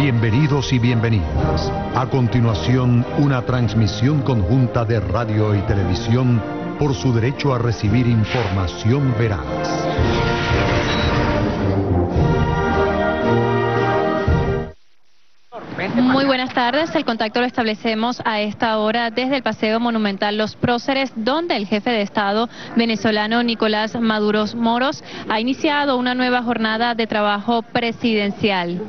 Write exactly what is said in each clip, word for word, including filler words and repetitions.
Bienvenidos y bienvenidas. A continuación, una transmisión conjunta de radio y televisión por su derecho a recibir información veraz. Muy buenas tardes, el contacto lo establecemos a esta hora desde el Paseo Monumental Los Próceres, donde el jefe de Estado venezolano Nicolás Maduro Moros ha iniciado una nueva jornada de trabajo presidencial.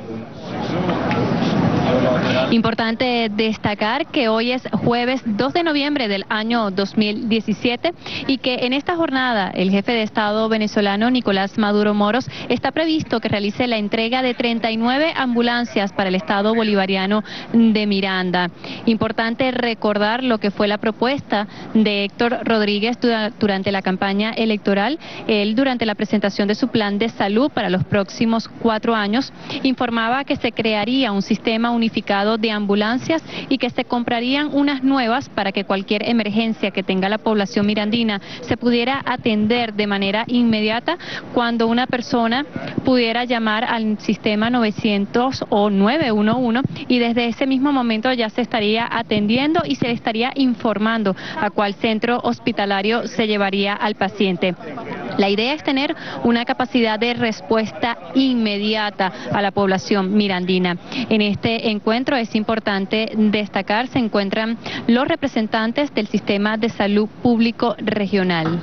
Importante destacar que hoy es jueves dos de noviembre del año dos mil diecisiete y que en esta jornada el jefe de Estado venezolano Nicolás Maduro Moros está previsto que realice la entrega de treinta y nueve ambulancias para el Estado bolivariano de Miranda. Importante recordar lo que fue la propuesta de Héctor Rodríguez durante la campaña electoral. Él, durante la presentación de su plan de salud para los próximos cuatro años, informaba que se crearía un sistema unificado de ambulancias y que se comprarían unas nuevas para que cualquier emergencia que tenga la población mirandina se pudiera atender de manera inmediata cuando una persona pudiera llamar al sistema novecientos o nueve uno uno, y desde ese mismo momento ya se estaría atendiendo y se le estaría informando a cuál centro hospitalario se llevaría al paciente. La idea es tener una capacidad de respuesta inmediata a la población mirandina. En este encuentro es importante destacar, se encuentran los representantes del sistema de salud público regional.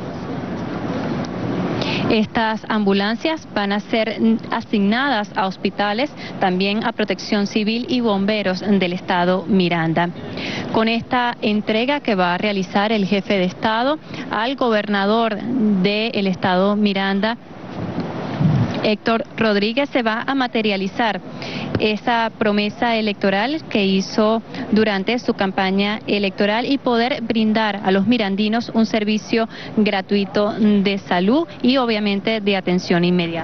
Estas ambulancias van a ser asignadas a hospitales, también a Protección Civil y bomberos del Estado Miranda. Con esta entrega que va a realizar el jefe de Estado al gobernador del Estado Miranda, Héctor Rodríguez, se va a materializar esa promesa electoral que hizo durante su campaña electoral y poder brindar a los mirandinos un servicio gratuito de salud y obviamente de atención inmediata.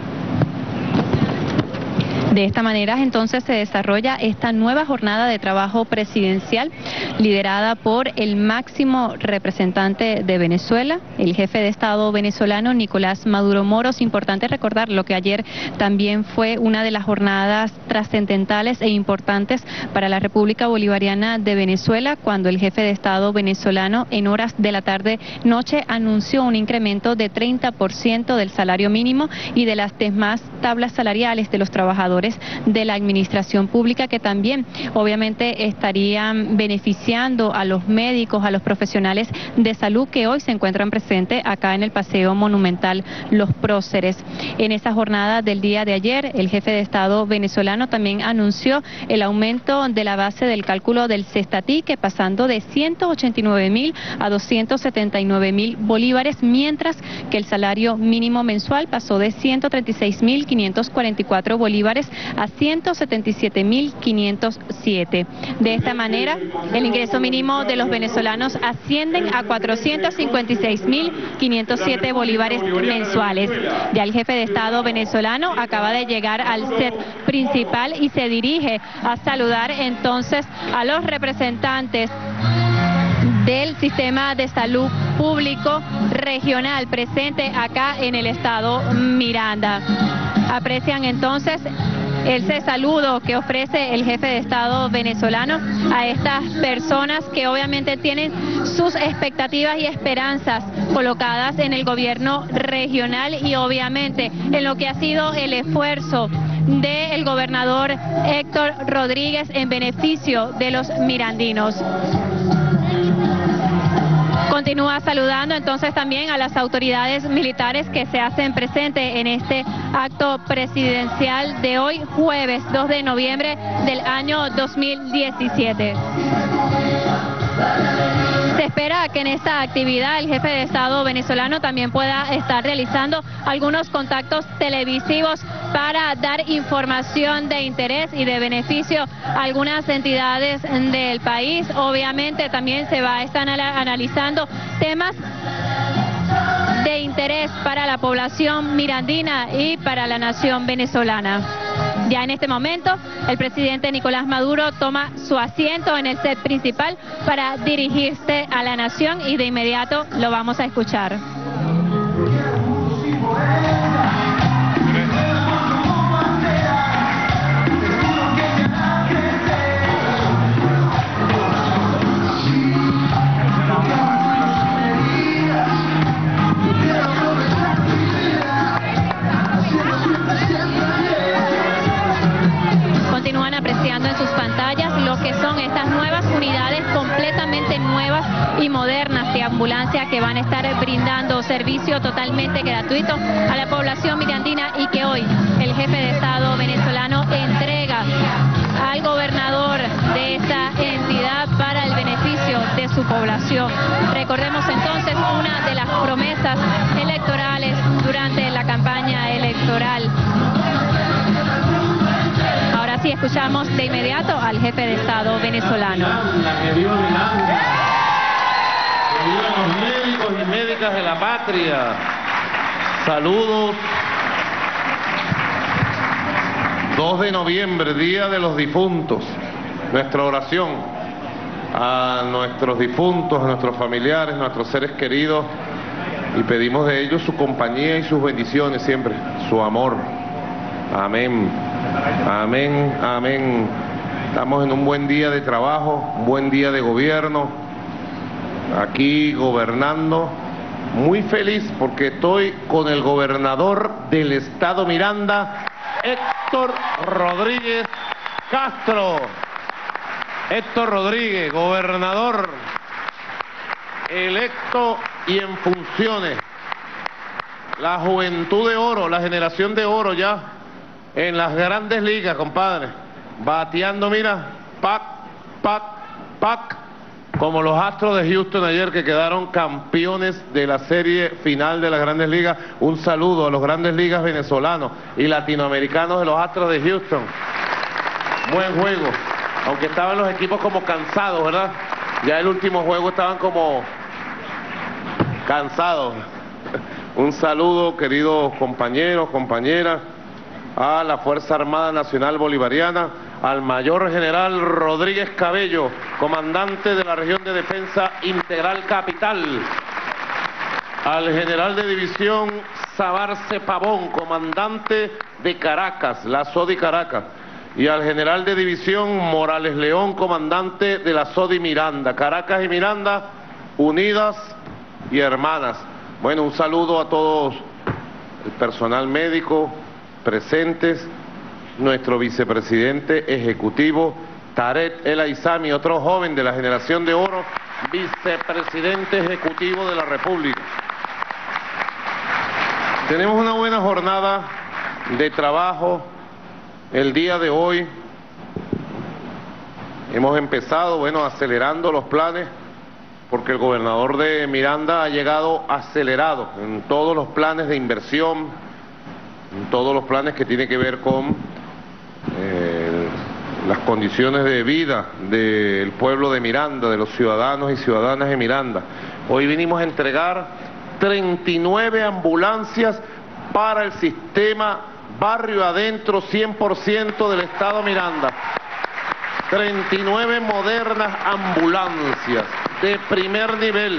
De esta manera, entonces, se desarrolla esta nueva jornada de trabajo presidencial liderada por el máximo representante de Venezuela, el jefe de Estado venezolano Nicolás Maduro Moros. Importante recordar lo que ayer también fue una de las jornadas trascendentales e importantes para la República Bolivariana de Venezuela, cuando el jefe de Estado venezolano en horas de la tarde-noche anunció un incremento de treinta por ciento del salario mínimo y de las demás tablas salariales de los trabajadores de la administración pública, que también obviamente estarían beneficiando a los médicos, a los profesionales de salud que hoy se encuentran presentes acá en el Paseo Monumental Los Próceres. En esa jornada del día de ayer, el jefe de Estado venezolano también anunció el aumento de la base del cálculo del Cestatí, que pasando de ciento ochenta y nueve mil a doscientos setenta y nueve mil bolívares, mientras que el salario mínimo mensual pasó de ciento treinta y seis mil quinientos cuarenta y cuatro bolívares a ciento setenta y siete mil quinientos siete. De esta manera, el ingreso mínimo de los venezolanos ascienden a cuatrocientos cincuenta y seis mil quinientos siete bolívares mensuales. Ya el jefe de Estado venezolano acaba de llegar al set principal y se dirige a saludar entonces a los representantes del sistema de salud público regional presente acá en el Estado Miranda. Aprecian entonces ese saludo que ofrece el jefe de Estado venezolano a estas personas que obviamente tienen sus expectativas y esperanzas colocadas en el gobierno regional y obviamente en lo que ha sido el esfuerzo del gobernador Héctor Rodríguez en beneficio de los mirandinos. Continúa saludando entonces también a las autoridades militares que se hacen presentes en este acto presidencial de hoy, jueves dos de noviembre del año dos mil diecisiete. Se espera que en esta actividad el jefe de Estado venezolano también pueda estar realizando algunos contactos televisivos para dar información de interés y de beneficio a algunas entidades del país. Obviamente también se va a estar analizando temas de interés para la población mirandina y para la nación venezolana. Ya en este momento, el presidente Nicolás Maduro toma su asiento en el set principal para dirigirse a la nación y de inmediato lo vamos a escuchar. apreciando en sus pantallas lo que son estas nuevas unidades completamente nuevas y modernas de ambulancia que van a estar brindando servicio totalmente gratuito a la población mirandina y que hoy el jefe de Estado venezolano entrega al gobernador de esta entidad para el beneficio de su población. Recordemos entonces una de las promesas electorales durante la campaña electoral. Ahora sí escuchamos de inmediato al jefe de Estado venezolano. Los médicos y médicas de la patria, saludos. dos de noviembre, Día de los Difuntos. Nuestra oración a nuestros difuntos, a nuestros familiares, a nuestros seres queridos, y pedimos de ellos su compañía y sus bendiciones siempre, su amor. Amén, amén, amén. Estamos en un buen día de trabajo, un buen día de gobierno, aquí gobernando, muy feliz porque estoy con el gobernador del estado Miranda, Héctor Rodríguez Castro. Héctor Rodríguez, gobernador electo y en funciones. La juventud de oro, la generación de oro ya en las grandes ligas, compadre. Bateando, mira, pac, pac, pac, como los Astros de Houston ayer que quedaron campeones de la serie final de las grandes ligas. Un saludo a los grandes ligas venezolanos y latinoamericanos de los Astros de Houston. Buen juego, aunque estaban los equipos como cansados, ¿verdad? Ya el último juego estaban como cansados. Un saludo, queridos compañeros, compañeras, a la Fuerza Armada Nacional Bolivariana, al Mayor General Rodríguez Cabello, comandante de la Región de Defensa Integral Capital, al General de División Sabarce Pavón, comandante de Caracas, la SODI Caracas, y al General de División Morales León, comandante de la SODI Miranda. Caracas y Miranda, unidas y hermanas. Bueno, un saludo a todos el personal médico presentes, nuestro vicepresidente ejecutivo Tarek El Aizami, otro joven de la generación de oro, vicepresidente ejecutivo de la República. Tenemos una buena jornada de trabajo el día de hoy. Hemos empezado, bueno, acelerando los planes, porque el gobernador de Miranda ha llegado acelerado en todos los planes de inversión, en todos los planes que tienen que ver con eh, las condiciones de vida del pueblo de Miranda, de los ciudadanos y ciudadanas de Miranda. Hoy vinimos a entregar treinta y nueve ambulancias para el sistema barrio adentro cien por ciento del estado Miranda. treinta y nueve modernas ambulancias de primer nivel,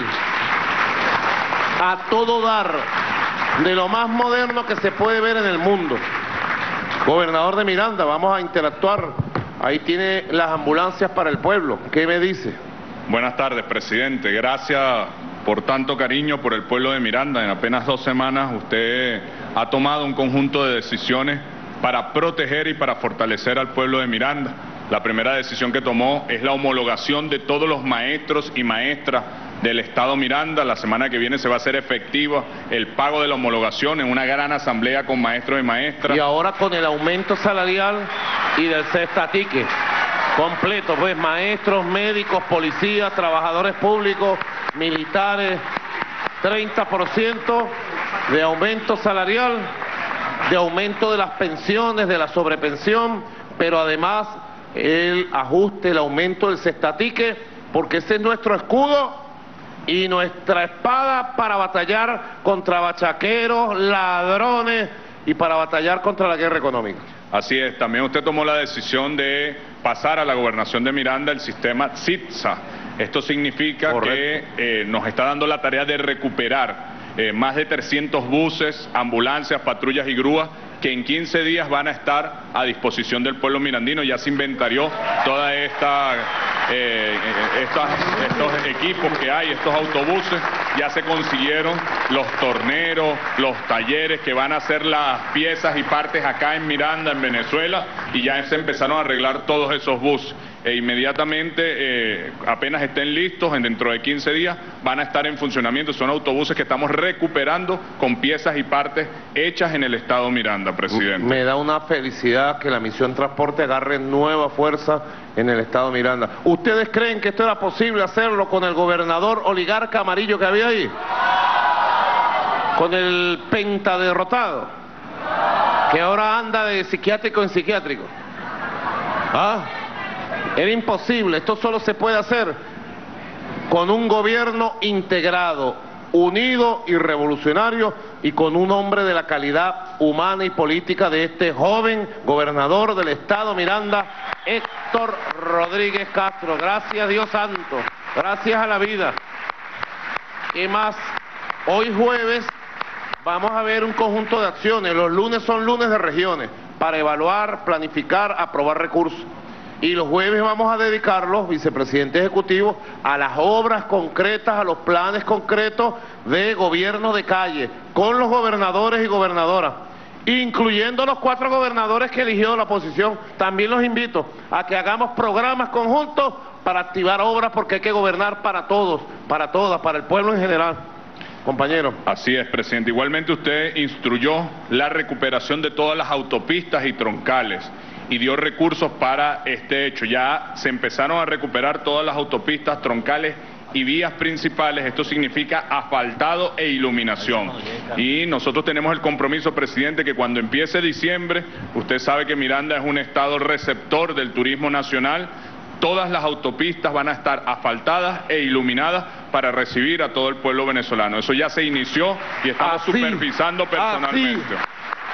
a todo dar, de lo más moderno que se puede ver en el mundo. Gobernador de Miranda, vamos a interactuar. Ahí tiene las ambulancias para el pueblo. ¿Qué me dice? Buenas tardes, presidente. Gracias por tanto cariño por el pueblo de Miranda. En apenas dos semanas usted ha tomado un conjunto de decisiones para proteger y para fortalecer al pueblo de Miranda. La primera decisión que tomó es la homologación de todos los maestros y maestras del estado Miranda. La semana que viene se va a hacer efectiva el pago de la homologación en una gran asamblea con maestros y maestras. Y ahora con el aumento salarial y del cestatique completo, pues maestros, médicos, policías, trabajadores públicos, militares, treinta por ciento de aumento salarial, de aumento de las pensiones, de la sobrepensión, pero además el ajuste, el aumento del cestatique, porque ese es nuestro escudo y nuestra espada para batallar contra bachaqueros, ladrones y para batallar contra la guerra económica. Así es, también usted tomó la decisión de pasar a la gobernación de Miranda el sistema SITSA. Esto significa Correcto. que eh, nos está dando la tarea de recuperar eh, más de trescientos buses, ambulancias, patrullas y grúas que en quince días van a estar a disposición del pueblo mirandino. Ya se inventarió toda esta, eh, estas, estos equipos que hay, estos autobuses, ya se consiguieron los torneros, los talleres que van a hacer las piezas y partes acá en Miranda, en Venezuela, y ya se empezaron a arreglar todos esos buses. E inmediatamente, eh, apenas estén listos, en dentro de quince días, van a estar en funcionamiento. Son autobuses que estamos recuperando con piezas y partes hechas en el estado Miranda, presidente. Me da una felicidad que la misión transporte agarre nueva fuerza en el estado Miranda. ¿Ustedes creen que esto era posible hacerlo con el gobernador oligarca amarillo que había ahí? Con el pentaderrotado, que ahora anda de psiquiátrico en psiquiátrico. ¿Ah? Era imposible. Esto solo se puede hacer con un gobierno integrado, unido y revolucionario, y con un hombre de la calidad humana y política de este joven gobernador del estado Miranda, Héctor Rodríguez Castro. Gracias, Dios santo, gracias a la vida. ¿Qué más? Hoy jueves vamos a ver un conjunto de acciones. Los lunes son lunes de regiones para evaluar, planificar, aprobar recursos. Y los jueves vamos a dedicarlos, vicepresidente ejecutivo, a las obras concretas, a los planes concretos de gobierno de calle, con los gobernadores y gobernadoras, incluyendo los cuatro gobernadores que eligió la oposición. También los invito a que hagamos programas conjuntos para activar obras, porque hay que gobernar para todos, para todas, para el pueblo en general. Compañero. Así es, presidente. Igualmente usted instruyó la recuperación de todas las autopistas y troncales y dio recursos para este hecho. Ya se empezaron a recuperar todas las autopistas, troncales y vías principales. Esto significa asfaltado e iluminación. Y nosotros tenemos el compromiso, presidente, que cuando empiece diciembre, usted sabe que Miranda es un estado receptor del turismo nacional. Todas las autopistas van a estar asfaltadas e iluminadas para recibir a todo el pueblo venezolano. Eso ya se inició y estamos así, supervisando personalmente. Así.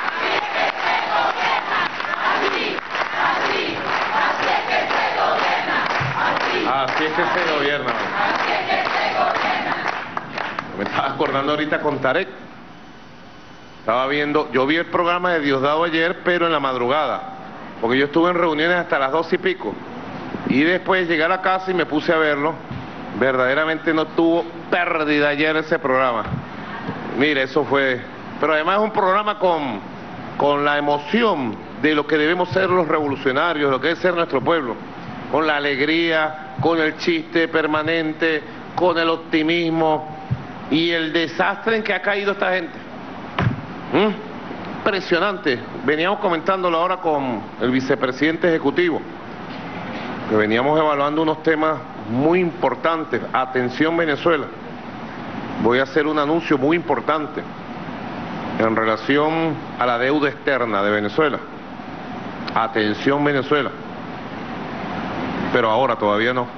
Así es que se gobierna. Así es que se gobierna. Me estaba acordando ahorita con Tarek. Estaba viendo, yo vi el programa de Diosdado ayer, pero en la madrugada, porque yo estuve en reuniones hasta las dos y pico. Y después llegué a la casa y me puse a verlo. Verdaderamente no tuvo pérdida ayer ese programa. Mire, eso fue... Pero además es un programa con, con la emoción de lo que debemos ser los revolucionarios, lo que debe ser nuestro pueblo. Con la alegría, con el chiste permanente, con el optimismo y el desastre en que ha caído esta gente. ¿Mm? Impresionante. Veníamos comentándolo ahora con el vicepresidente ejecutivo, que veníamos evaluando unos temas muy importantes. Atención, Venezuela. Voy a hacer un anuncio muy importante en relación a la deuda externa de Venezuela. Atención, Venezuela. Pero ahora todavía no.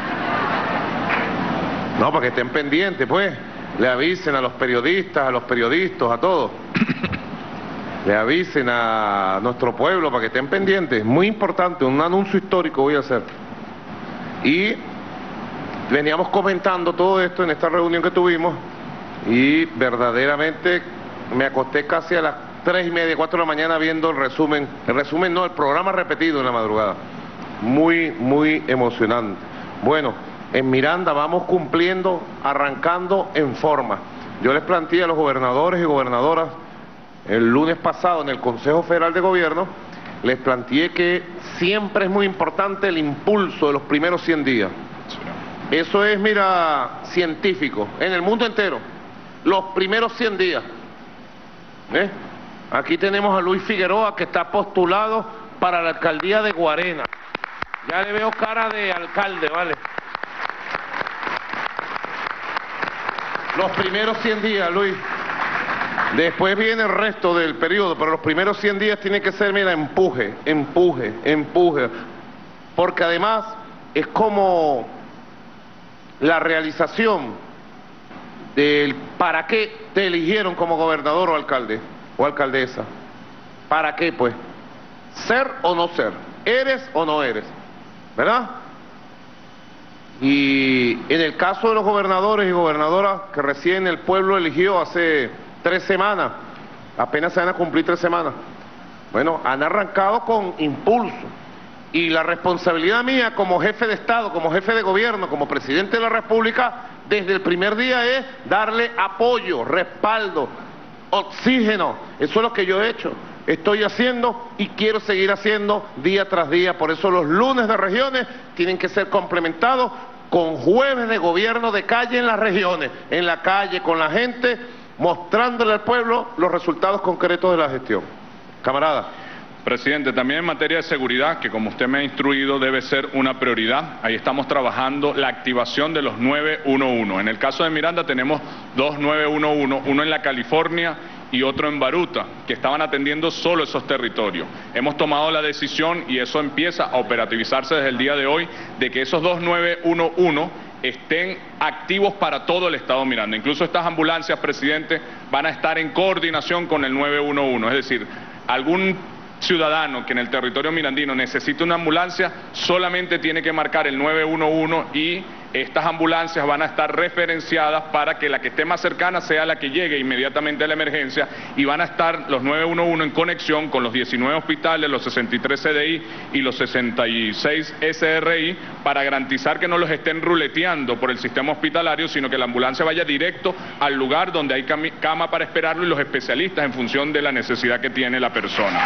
No, para que estén pendientes, pues. Le avisen a los periodistas, a los periodistas, a todos. Le avisen a nuestro pueblo para que estén pendientes. Muy importante, un anuncio histórico voy a hacer. Y veníamos comentando todo esto en esta reunión que tuvimos y verdaderamente me acosté casi a las tres y media, cuatro de la mañana viendo el resumen. El resumen no, el programa repetido en la madrugada. Muy, muy emocionante. Bueno, en Miranda vamos cumpliendo, arrancando en forma. Yo les planteé a los gobernadores y gobernadoras el lunes pasado en el Consejo Federal de Gobierno, les planteé que siempre es muy importante el impulso de los primeros cien días. Eso es, mira, científico, en el mundo entero. Los primeros cien días. ¿Eh? Aquí tenemos a Luis Figueroa, que está postulado para la alcaldía de Guarena. Ya le veo cara de alcalde, ¿vale? Los primeros cien días, Luis. Después viene el resto del periodo, pero los primeros cien días tiene que ser, mira, empuje, empuje, empuje. Porque además es como la realización del para qué te eligieron como gobernador o alcalde o alcaldesa. ¿Para qué, pues? Ser o no ser, eres o no eres, ¿verdad? Y en el caso de los gobernadores y gobernadoras que recién el pueblo eligió hace tres semanas, apenas se van a cumplir tres semanas, bueno, han arrancado con impulso. Y la responsabilidad mía como jefe de Estado, como jefe de gobierno, como presidente de la República, desde el primer día es darle apoyo, respaldo, oxígeno. Eso es lo que yo he hecho. estoy haciendo y quiero seguir haciendo día tras día. Por eso los lunes de regiones tienen que ser complementados con jueves de gobierno de calle en las regiones, en la calle, con la gente, mostrándole al pueblo los resultados concretos de la gestión. Camarada. Presidente, también en materia de seguridad, que como usted me ha instruido debe ser una prioridad, ahí estamos trabajando la activación de los nueve uno uno. En el caso de Miranda tenemos dos nueve uno uno, uno en la California y otro en Baruta, que estaban atendiendo solo esos territorios. Hemos tomado la decisión, y eso empieza a operativizarse desde el día de hoy, de que esos dos nueve uno uno estén activos para todo el Estado Miranda. Incluso estas ambulancias, presidente, van a estar en coordinación con el nueve uno uno, es decir, algún ciudadano que en el territorio mirandino necesite una ambulancia solamente tiene que marcar el nueve uno uno y estas ambulancias van a estar referenciadas para que la que esté más cercana sea la que llegue inmediatamente a la emergencia, y van a estar los nueve uno uno en conexión con los diecinueve hospitales, los sesenta y tres C D I y los sesenta y seis S R I para garantizar que no los estén ruleteando por el sistema hospitalario, sino que la ambulancia vaya directo al lugar donde hay cama para esperarlo y los especialistas en función de la necesidad que tiene la persona.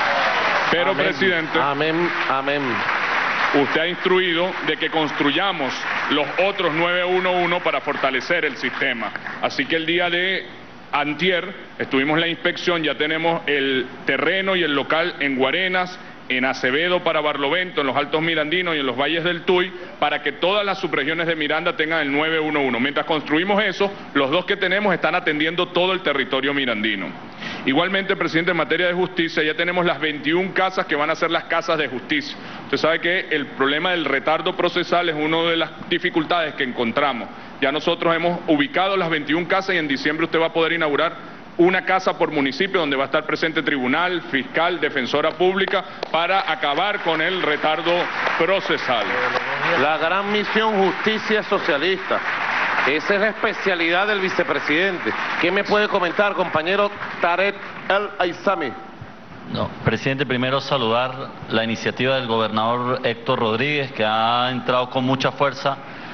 Pero, amén, presidente, amén, amén. Usted ha instruido de que construyamos los otros nueve uno uno para fortalecer el sistema. Así que el día de antier estuvimos la inspección, ya tenemos el terreno y el local en Guarenas, en Acevedo para Barlovento, en los Altos Mirandinos y en los Valles del Tuy, para que todas las subregiones de Miranda tengan el nueve uno uno. Mientras construimos eso, los dos que tenemos están atendiendo todo el territorio mirandino. Igualmente, presidente, en materia de justicia, ya tenemos las veintiuna casas que van a ser las casas de justicia. Usted sabe que el problema del retardo procesal es una de las dificultades que encontramos. Ya nosotros hemos ubicado las veintiuna casas y en diciembre usted va a poder inaugurar una casa por municipio donde va a estar presente tribunal, fiscal, defensora pública, para acabar con el retardo procesal. La gran misión justicia socialista. Esa es la especialidad del vicepresidente. ¿Qué me puede comentar, compañero Tarek El Aizami? No, presidente, primero saludar la iniciativa del gobernador Héctor Rodríguez, que ha entrado con mucha fuerza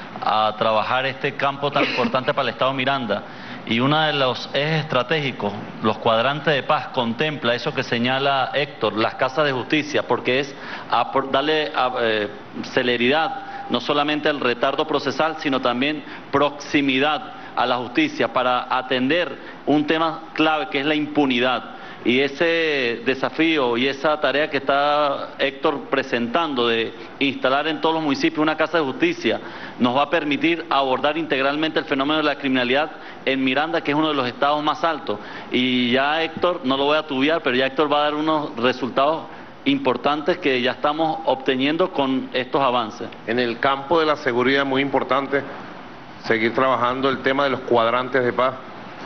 a trabajar este campo tan importante para el Estado Miranda. Y uno de los ejes estratégicos, los cuadrantes de paz, contempla eso que señala Héctor, las casas de justicia, porque es a, por darle a, eh, celeridad no solamente al retardo procesal, sino también proximidad a la justicia para atender un tema clave que es la impunidad. Y ese desafío y esa tarea que está Héctor presentando de instalar en todos los municipios una casa de justicia nos va a permitir abordar integralmente el fenómeno de la criminalidad en Miranda, que es uno de los estados más altos. Y ya Héctor, no lo voy a tubiar, pero ya Héctor va a dar unos resultados importantes que ya estamos obteniendo con estos avances. En el campo de la seguridad es muy importante seguir trabajando el tema de los cuadrantes de paz,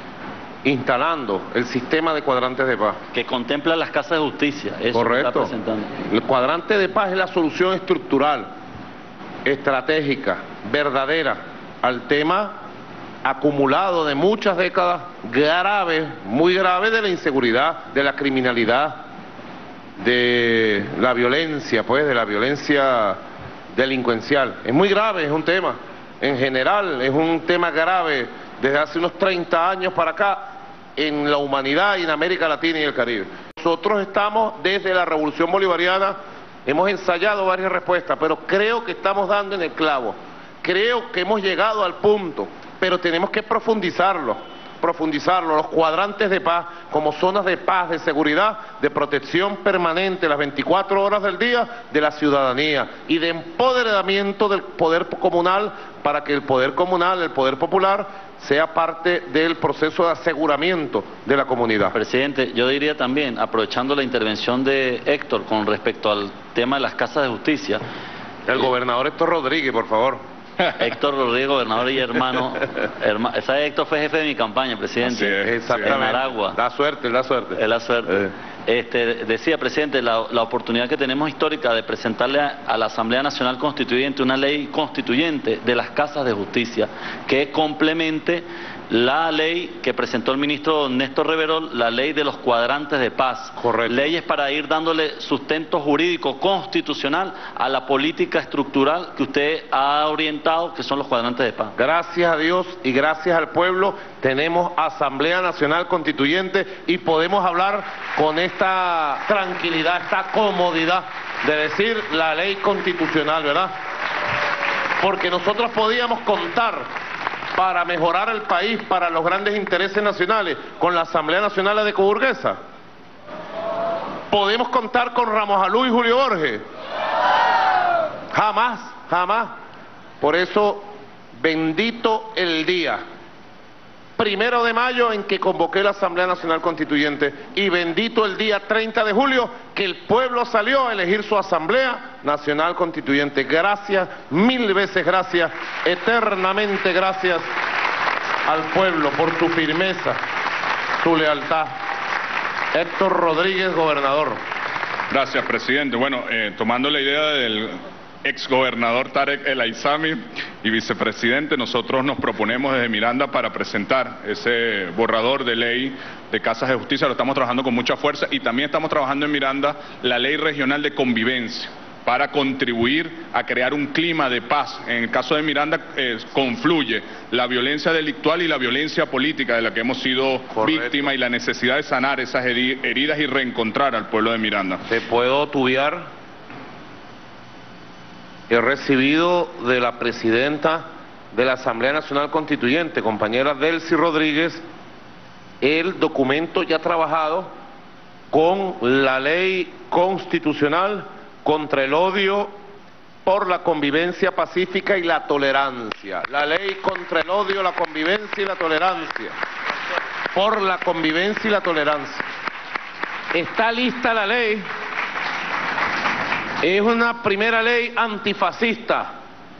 instalando el sistema de cuadrantes de paz. Que contempla las casas de justicia. Eso correcto. Está presentando. El cuadrante de paz es la solución estructural, estratégica, verdadera, al tema acumulado de muchas décadas graves, muy graves, de la inseguridad, de la criminalidad, de la violencia, pues, de la violencia delincuencial. Es muy grave, es un tema. En general, es un tema grave desde hace unos treinta años para acá en la humanidad y en América Latina y el Caribe. Nosotros estamos desde la Revolución Bolivariana, hemos ensayado varias respuestas, pero creo que estamos dando en el clavo. Creo que hemos llegado al punto, pero tenemos que profundizarlo. profundizarlo, los cuadrantes de paz como zonas de paz, de seguridad, de protección permanente las veinticuatro horas del día de la ciudadanía y de empoderamiento del poder comunal para que el poder comunal, el poder popular, sea parte del proceso de aseguramiento de la comunidad. Presidente, yo diría también, aprovechando la intervención de Héctor con respecto al tema de las casas de justicia. El eh, gobernador Héctor Rodríguez, por favor. Héctor Rodríguez, gobernador y hermano, herma, ¿sabe? Héctor fue jefe de mi campaña, presidente, es, exactamente. En Aragua. Da suerte, da suerte. Es la suerte. Eh. Este, decía, presidente, la, la oportunidad que tenemos histórica de presentarle a, a la Asamblea Nacional Constituyente una ley constituyente de las casas de justicia que complemente la ley que presentó el ministro Néstor Reverol, la ley de los cuadrantes de paz. Correcto. Leyes para ir dándole sustento jurídico constitucional a la política estructural que usted ha orientado, que son los cuadrantes de paz. Gracias a Dios y gracias al pueblo tenemos Asamblea Nacional Constituyente y podemos hablar con esta tranquilidad, esta comodidad de decir la ley constitucional, ¿verdad? Porque nosotros podíamos contar para mejorar el país, para los grandes intereses nacionales, con la Asamblea Nacional de Coburguesa. ¿Podemos contar con Ramos Alú y Julio Borges? Jamás, jamás. Por eso, bendito el día, primero de mayo, en que convoqué la Asamblea Nacional Constituyente, y bendito el día treinta de julio, que el pueblo salió a elegir su Asamblea Nacional Constituyente. Gracias, mil veces gracias, eternamente gracias al pueblo por su firmeza, su lealtad. Héctor Rodríguez, gobernador. Gracias, presidente. Bueno, eh, tomando la idea del exgobernador Tarek El Aizami y vicepresidente, nosotros nos proponemos desde Miranda para presentar ese borrador de ley de casas de justicia. Lo estamos trabajando con mucha fuerza y también estamos trabajando en Miranda la ley regional de convivencia para contribuir a crear un clima de paz. En el caso de Miranda eh, confluye la violencia delictual y la violencia política de la que hemos sido víctimas y la necesidad de sanar esas heridas y reencontrar al pueblo de Miranda. ¿Te puedo tubiar? He recibido de la presidenta de la Asamblea Nacional Constituyente, compañera Delcy Rodríguez, el documento ya trabajado con la ley constitucional contra el odio, por la convivencia pacífica y la tolerancia. La ley contra el odio, la convivencia y la tolerancia. Por la convivencia y la tolerancia. Está lista la ley. Es una primera ley antifascista.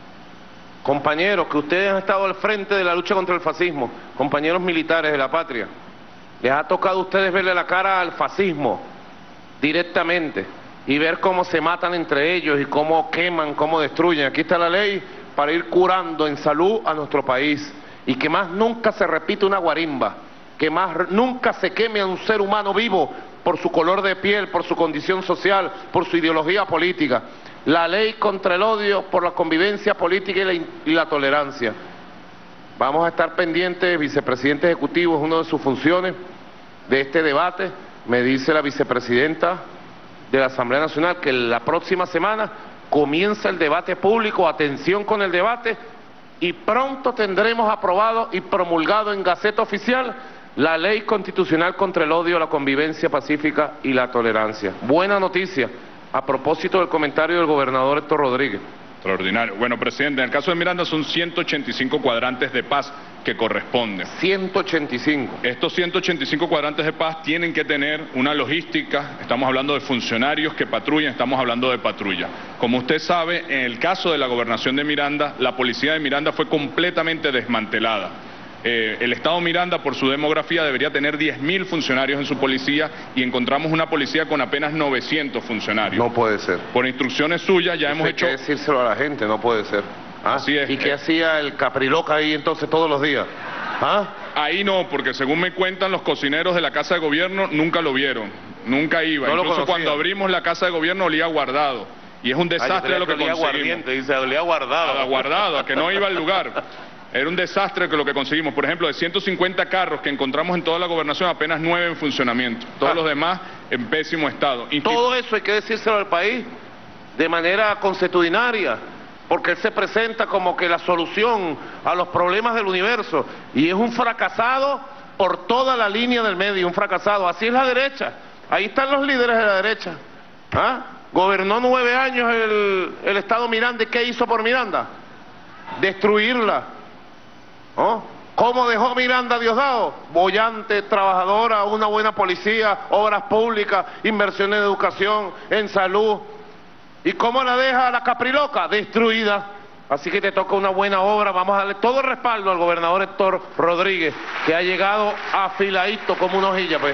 Compañeros, que ustedes han estado al frente de la lucha contra el fascismo, compañeros militares de la patria, les ha tocado a ustedes verle la cara al fascismo directamente y ver cómo se matan entre ellos y cómo queman, cómo destruyen. Aquí está la ley para ir curando en salud a nuestro país y que más nunca se repita una guarimba, que más nunca se queme a un ser humano vivo por su color de piel, por su condición social, por su ideología política. La ley contra el odio, por la convivencia política y la, y la tolerancia. Vamos a estar pendientes, vicepresidente ejecutivo, es una de sus funciones, de este debate. Me dice la vicepresidenta de la Asamblea Nacional que la próxima semana comienza el debate público, atención con el debate, y pronto tendremos aprobado y promulgado en Gaceta Oficial la ley constitucional contra el odio, la convivencia pacífica y la tolerancia. Buena noticia, a propósito del comentario del gobernador Héctor Rodríguez. Extraordinario. Bueno, presidente, en el caso de Miranda son ciento ochenta y cinco cuadrantes de paz que corresponden. ciento ochenta y cinco. Estos ciento ochenta y cinco cuadrantes de paz tienen que tener una logística. Estamos hablando de funcionarios que patrullan, estamos hablando de patrulla. Como usted sabe, en el caso de la gobernación de Miranda, la policía de Miranda fue completamente desmantelada. Eh, el Estado Miranda, por su demografía, debería tener diez mil funcionarios en su policía y encontramos una policía con apenas novecientos funcionarios. No puede ser. Por instrucciones suyas ya hemos hecho... Hay que decírselo a la gente, no puede ser. ¿Ah? Así es. ¿Y qué hacía el Capriloca ahí entonces todos los días? ¿Ah? Ahí no, porque según me cuentan los cocineros de la Casa de Gobierno, nunca lo vieron, nunca iba. No Incluso cuando abrimos la Casa de Gobierno olía guardado. Y es un desastre Ay, lo que olía conseguimos. Aguardiente, dice, olía guardado. A guardado, a que no iba al lugar. Era un desastre que lo que conseguimos. Por ejemplo, de ciento cincuenta carros que encontramos en toda la gobernación, apenas nueve en funcionamiento. Todos ah. los demás en pésimo estado. Insti- Todo eso hay que decírselo al país de manera consuetudinaria, porque él se presenta como que la solución a los problemas del universo y es un fracasado por toda la línea del medio, un fracasado. Así es la derecha. Ahí están los líderes de la derecha. ¿Ah? Gobernó nueve años el, el Estado Miranda. ¿Qué hizo por Miranda? Destruirla. ¿Oh? ¿Cómo dejó Miranda a Diosdado? Bollante, trabajadora, una buena policía, obras públicas, inversiones en educación, en salud. ¿Y cómo la deja a la Capriloca? Destruida. Así que te toca una buena obra. Vamos a darle todo el respaldo al gobernador Héctor Rodríguez, que ha llegado afiladito como una hojilla, pues.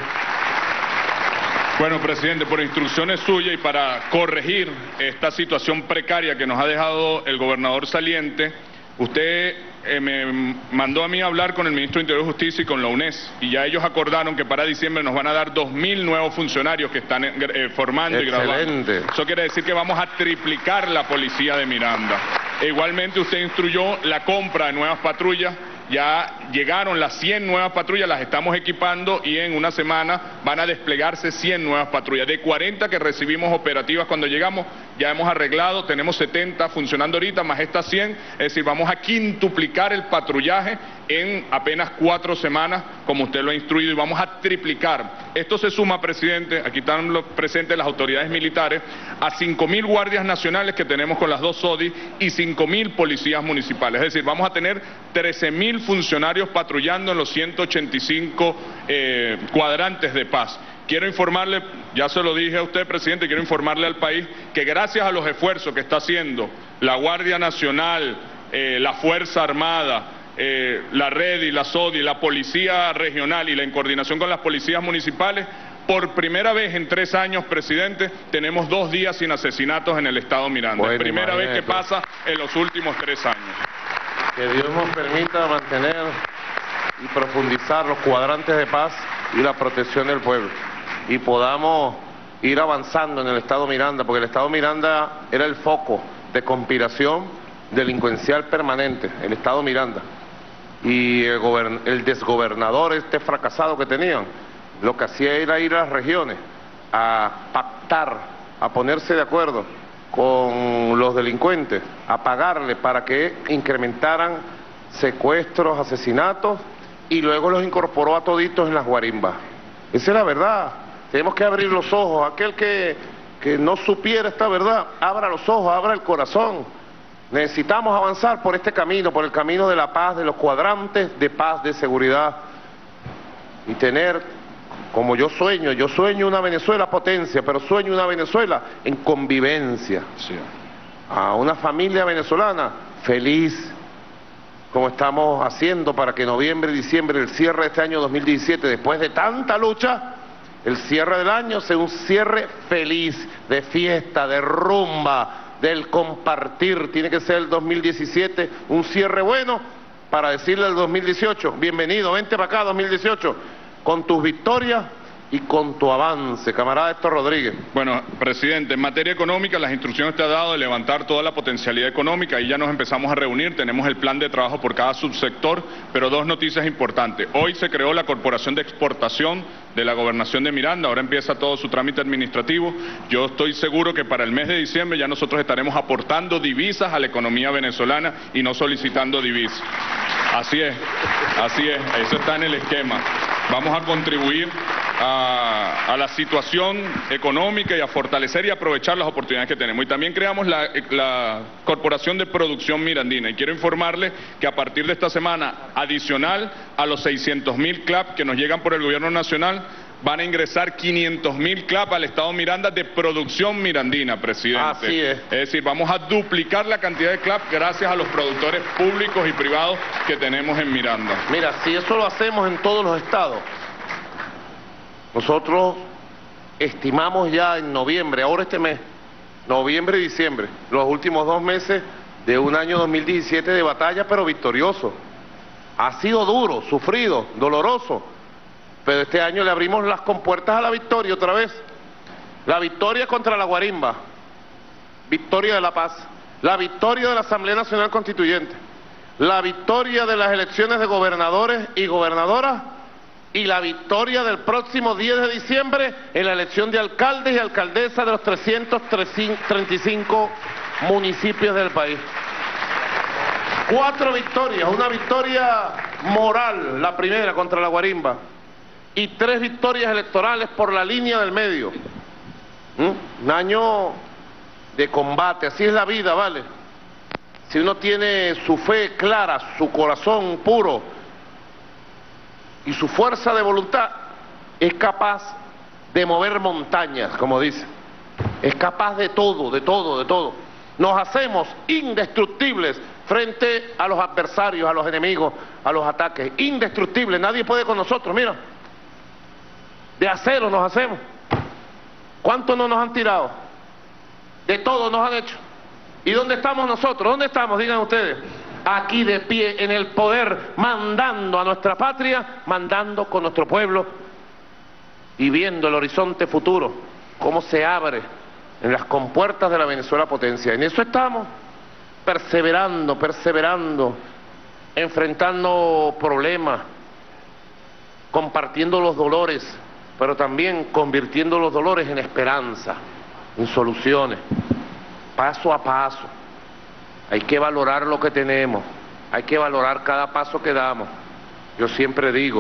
Bueno, presidente, por instrucciones suyas y para corregir esta situación precaria que nos ha dejado el gobernador saliente, usted eh, me mandó a mí a hablar con el ministro de Interior y Justicia y con la UNES, y ya ellos acordaron que para diciembre nos van a dar dos mil nuevos funcionarios que están eh, formando Excelente. y graduando. Eso quiere decir que vamos a triplicar la policía de Miranda. E igualmente usted instruyó la compra de nuevas patrullas. Ya llegaron las cien nuevas patrullas, las estamos equipando y en una semana van a desplegarse cien nuevas patrullas. De cuarenta que recibimos operativas cuando llegamos, ya hemos arreglado, tenemos setenta funcionando ahorita, más estas cien, es decir, vamos a quintuplicar el patrullaje en apenas cuatro semanas, como usted lo ha instruido, y vamos a triplicar. Esto se suma, presidente, aquí están los presentes las autoridades militares, a cinco mil guardias nacionales que tenemos con las dos S O D I y cinco mil policías municipales. Es decir, vamos a tener trece mil funcionarios patrullando en los ciento ochenta y cinco eh, cuadrantes de paz. Quiero informarle, ya se lo dije a usted, presidente, quiero informarle al país que gracias a los esfuerzos que está haciendo la Guardia Nacional, eh, la Fuerza Armada, eh, la Red y la S O D I, la Policía Regional y la en coordinación con las policías municipales, por primera vez en tres años, presidente, tenemos dos días sin asesinatos en el estado Miranda. Bueno, es primera vez que eso. pasa en los últimos tres años. Que Dios nos permita mantener y profundizar los cuadrantes de paz y la protección del pueblo. Y podamos ir avanzando en el estado Miranda, porque el estado Miranda era el foco de conspiración delincuencial permanente, el estado Miranda. Y el, gobern el desgobernador este fracasado que tenían, lo que hacía era ir a las regiones a pactar, a ponerse de acuerdo con los delincuentes, a pagarle para que incrementaran secuestros, asesinatos, y luego los incorporó a toditos en las guarimbas. Esa es la verdad. Tenemos que abrir los ojos. Aquel que, que no supiera esta verdad, abra los ojos, abra el corazón. Necesitamos avanzar por este camino, por el camino de la paz, de los cuadrantes de paz, de seguridad, y tener, como yo sueño, yo sueño una Venezuela potencia, pero sueño una Venezuela en convivencia. Sí. A una familia venezolana feliz, como estamos haciendo para que noviembre y diciembre, el cierre de este año dos mil diecisiete, después de tanta lucha, el cierre del año sea un cierre feliz, de fiesta, de rumba, del compartir. Tiene que ser el dos mil diecisiete un cierre bueno para decirle al dos mil dieciocho, bienvenido, vente para acá dos mil dieciocho, con tus victorias y con tu avance, camarada Héctor Rodríguez. Bueno, presidente, en materia económica, las instrucciones te ha dado de levantar toda la potencialidad económica, y ya nos empezamos a reunir, tenemos el plan de trabajo por cada subsector, pero dos noticias importantes. Hoy se creó la Corporación de Exportación de la Gobernación de Miranda, ahora empieza todo su trámite administrativo. Yo estoy seguro que para el mes de diciembre ya nosotros estaremos aportando divisas a la economía venezolana y no solicitando divisas. Así es, así es, eso está en el esquema. Vamos a contribuir a, a la situación económica y a fortalecer y aprovechar las oportunidades que tenemos. Y también creamos la, la Corporación de Producción Mirandina. Y quiero informarle que a partir de esta semana, adicional a los seiscientos mil C L A P que nos llegan por el gobierno nacional, van a ingresar quinientos mil C L A P al estado Miranda de producción mirandina, presidente. Así es. Es decir, vamos a duplicar la cantidad de C L A P gracias a los productores públicos y privados que tenemos en Miranda. Mira, si eso lo hacemos en todos los estados, nosotros estimamos ya en noviembre, ahora este mes, noviembre y diciembre, los últimos dos meses de un año dos mil diecisiete de batalla, pero victorioso. Ha sido duro, sufrido, doloroso, pero este año le abrimos las compuertas a la victoria otra vez. La victoria contra la guarimba, victoria de la paz, la victoria de la Asamblea Nacional Constituyente, la victoria de las elecciones de gobernadores y gobernadoras, y la victoria del próximo diez de diciembre en la elección de alcaldes y alcaldesas de los trescientos treinta y cinco municipios del país. Cuatro victorias, una victoria moral, la primera contra la guarimba, y tres victorias electorales por la línea del medio. ¿Mm? Un año de combate, así es la vida, ¿vale? Si uno tiene su fe clara, su corazón puro y su fuerza de voluntad, es capaz de mover montañas, como dice. Es capaz de todo, de todo, de todo. Nos hacemos indestructibles frente a los adversarios, a los enemigos, a los ataques. Indestructibles, nadie puede con nosotros, mira. De acero nos hacemos. ¿Cuántos no nos han tirado? De todo nos han hecho. ¿Y dónde estamos nosotros? ¿Dónde estamos? Digan ustedes. aquí de pie en el poder, mandando a nuestra patria, mandando con nuestro pueblo y viendo el horizonte futuro, cómo se abre en las compuertas de la Venezuela potencia. En eso estamos, perseverando, perseverando, enfrentando problemas, compartiendo los dolores, pero también convirtiendo los dolores en esperanza, en soluciones, paso a paso. Hay que valorar lo que tenemos, hay que valorar cada paso que damos. Yo siempre digo,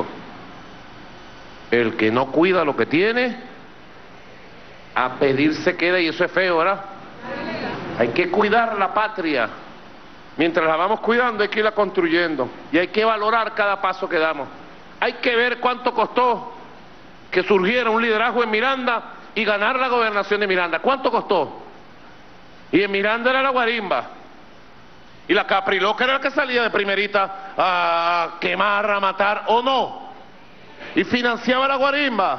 el que no cuida lo que tiene, a pedir se queda, y eso es feo, ¿verdad? Hay que cuidar la patria. Mientras la vamos cuidando, hay que irla construyendo, y hay que valorar cada paso que damos. Hay que ver cuánto costó que surgiera un liderazgo en Miranda y ganar la gobernación de Miranda. ¿Cuánto costó? Y en Miranda era la guarimba. Y la Capriloca era la que salía de primerita a quemar, a matar, ¿o no? Y financiaba la guarimba.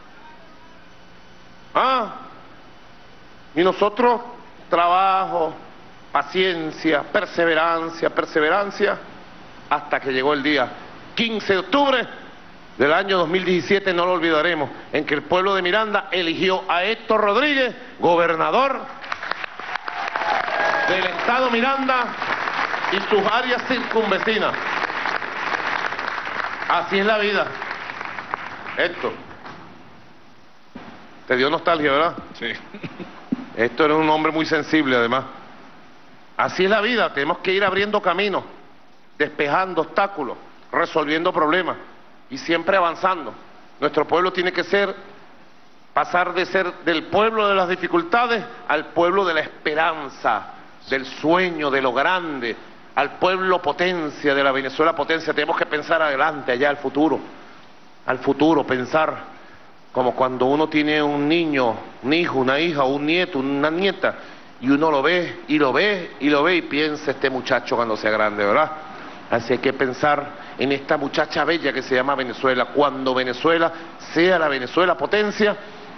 Ah. Y nosotros, trabajo, paciencia, perseverancia, perseverancia, hasta que llegó el día quince de octubre del año dos mil diecisiete, no lo olvidaremos, en que el pueblo de Miranda eligió a Héctor Rodríguez, gobernador del estado Miranda y sus áreas circunvecinas. Así es la vida. Héctor, te dio nostalgia, ¿verdad? Sí. Héctor era un hombre muy sensible, además. Así es la vida, tenemos que ir abriendo caminos, despejando obstáculos, resolviendo problemas y siempre avanzando. Nuestro pueblo tiene que ser, pasar de ser del pueblo de las dificultades al pueblo de la esperanza, del sueño, de lo grande, al pueblo potencia, de la Venezuela potencia. Tenemos que pensar adelante, allá al futuro, al futuro, pensar como cuando uno tiene un niño, un hijo, una hija, un nieto, una nieta, y uno lo ve, y lo ve, y lo ve, y piensa, este muchacho cuando sea grande, ¿verdad? Así hay que pensar en esta muchacha bella que se llama Venezuela, cuando Venezuela sea la Venezuela potencia,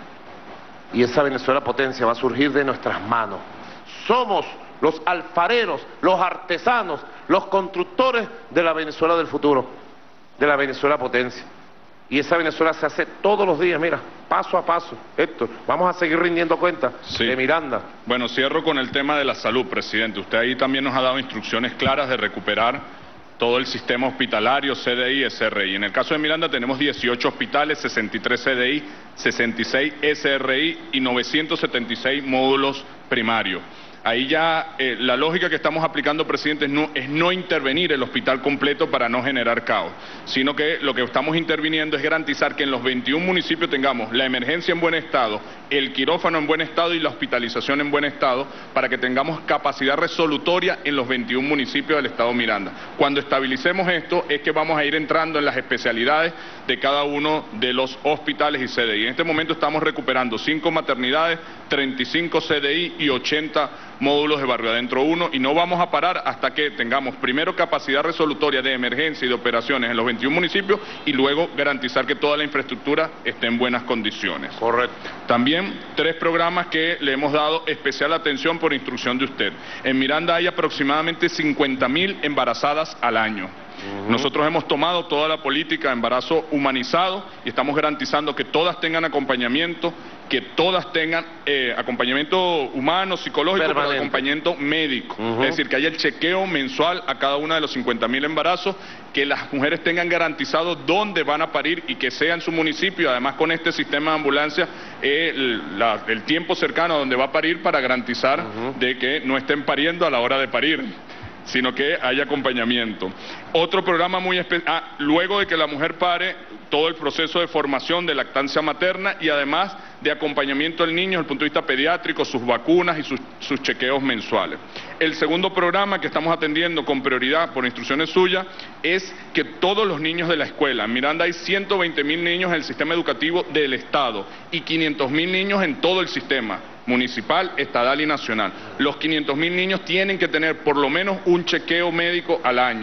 y esa Venezuela potencia va a surgir de nuestras manos. Somos los alfareros, los artesanos, los constructores de la Venezuela del futuro, de la Venezuela potencia. Y esa Venezuela se hace todos los días, mira, paso a paso. Héctor, vamos a seguir rindiendo cuentas sí. de Miranda. Bueno, cierro con el tema de la salud, presidente. Usted ahí también nos ha dado instrucciones claras de recuperar todo el sistema hospitalario, C D I, S R I. En el caso de Miranda tenemos dieciocho hospitales, sesenta y tres C D I, sesenta y seis S R I y novecientos setenta y seis módulos primarios. Ahí ya eh, la lógica que estamos aplicando, presidente, es no, es no intervenir el hospital completo para no generar caos, sino que lo que estamos interviniendo es garantizar que en los veintiún municipios tengamos la emergencia en buen estado, el quirófano en buen estado y la hospitalización en buen estado, para que tengamos capacidad resolutoria en los veintiún municipios del estado Miranda. Cuando estabilicemos esto es que vamos a ir entrando en las especialidades de cada uno de los hospitales y C D I. En este momento estamos recuperando cinco maternidades, treinta y cinco C D I y ochenta módulos de Barrio Adentro uno, y no vamos a parar hasta que tengamos primero capacidad resolutoria de emergencia y de operaciones en los veintiún municipios y luego garantizar que toda la infraestructura esté en buenas condiciones. Correcto. También tres programas que le hemos dado especial atención por instrucción de usted. En Miranda hay aproximadamente cincuenta mil embarazadas al año. Uh-huh. Nosotros hemos tomado toda la política de embarazo humanizado y estamos garantizando que todas tengan acompañamiento, que todas tengan eh, acompañamiento humano, psicológico, pero acompañamiento médico. Uh-huh. Es decir, que haya el chequeo mensual a cada una de los cincuenta mil embarazos, que las mujeres tengan garantizado dónde van a parir y que sea en su municipio, además con este sistema de ambulancia, eh, el, la, el tiempo cercano a donde va a parir para garantizar uh-huh. de que no estén pariendo a la hora de parir, sino que haya acompañamiento. Otro programa muy especial, ah, luego de que la mujer pare, todo el proceso de formación de lactancia materna y además de acompañamiento del niño desde el punto de vista pediátrico, sus vacunas y sus, sus chequeos mensuales. El segundo programa que estamos atendiendo con prioridad por instrucciones suyas es que todos los niños de la escuela, en Miranda hay ciento veinte mil niños en el sistema educativo del Estado y quinientos mil niños en todo el sistema municipal, estatal y nacional. Los quinientos mil niños tienen que tener por lo menos un chequeo médico al año.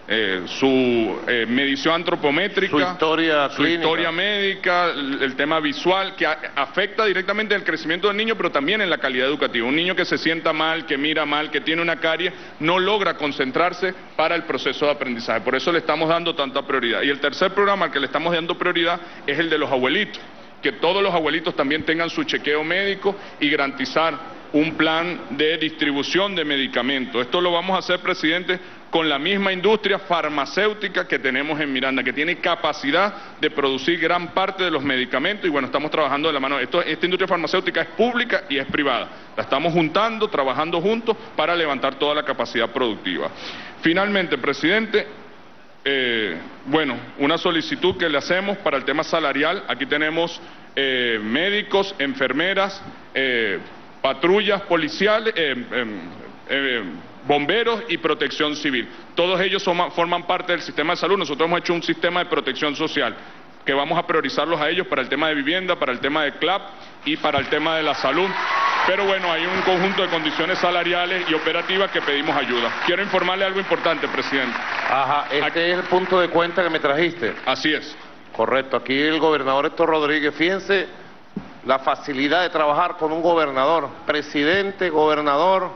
eh, su eh, medición antropométrica, su historia su clínica, historia médica, el, el tema visual, que a, afecta directamente el crecimiento del niño, pero también en la calidad educativa. Un niño que se sienta mal, que mira mal, que tiene una carie, no logra concentrarse para el proceso de aprendizaje. Por eso le estamos dando tanta prioridad. Y el tercer programa al que le estamos dando prioridad es el de los abuelitos, que todos los abuelitos también tengan su chequeo médico y garantizar un plan de distribución de medicamentos. Esto lo vamos a hacer, presidente, con la misma industria farmacéutica que tenemos en Miranda, que tiene capacidad de producir gran parte de los medicamentos, y bueno, estamos trabajando de la mano. Esto, esta industria farmacéutica es pública y es privada. La estamos juntando, trabajando juntos para levantar toda la capacidad productiva. Finalmente, presidente, eh, bueno, una solicitud que le hacemos para el tema salarial. Aquí tenemos eh, médicos, enfermeras, eh, patrullas policiales, eh, eh, eh, bomberos y protección civil. Todos ellos son, forman parte del sistema de salud. Nosotros hemos hecho un sistema de protección social que vamos a priorizarlos a ellos para el tema de vivienda, para el tema de C L A P y para el tema de la salud. Pero bueno, hay un conjunto de condiciones salariales y operativas que pedimos ayuda. Quiero informarle algo importante, presidente. Ajá, este aquí es el punto de cuenta que me trajiste. Así es. Correcto, aquí el gobernador Héctor Rodríguez, fíjense la facilidad de trabajar con un gobernador, presidente, gobernador,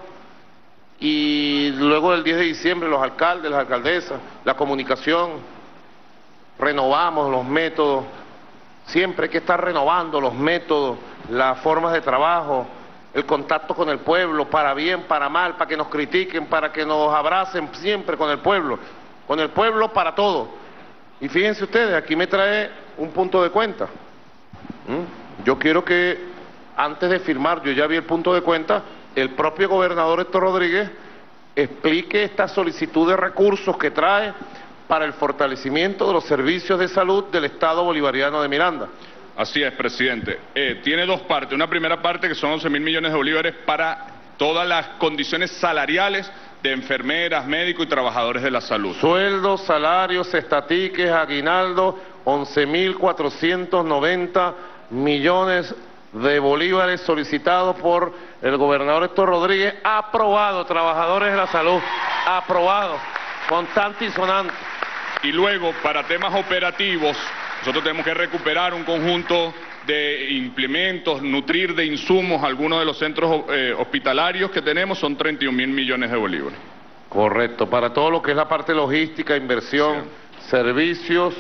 y luego del diez de diciembre los alcaldes, las alcaldesas, la comunicación, renovamos los métodos, siempre hay que estar renovando los métodos, las formas de trabajo, el contacto con el pueblo, para bien, para mal, para que nos critiquen, para que nos abracen siempre con el pueblo, con el pueblo para todo. Y fíjense ustedes, aquí me trae un punto de cuenta. ¿Mm? Yo quiero que antes de firmar, yo ya vi el punto de cuenta, el propio gobernador Héctor Rodríguez explique esta solicitud de recursos que trae para el fortalecimiento de los servicios de salud del Estado Bolivariano de Miranda. Así es, presidente. Eh, tiene dos partes. Una primera parte que son once mil millones de bolívares para todas las condiciones salariales de enfermeras, médicos y trabajadores de la salud. Sueldos, salarios, estatiques, aguinaldo, once mil cuatrocientos noventa millones de bolívares solicitados por el gobernador Héctor Rodríguez, aprobado, trabajadores de la salud, aprobado, constante y sonante. Y luego, para temas operativos, nosotros tenemos que recuperar un conjunto de implementos, nutrir de insumos algunos de los centros eh, hospitalarios que tenemos, son treinta y un mil millones de bolívares. Correcto, para todo lo que es la parte logística, inversión, sí, servicios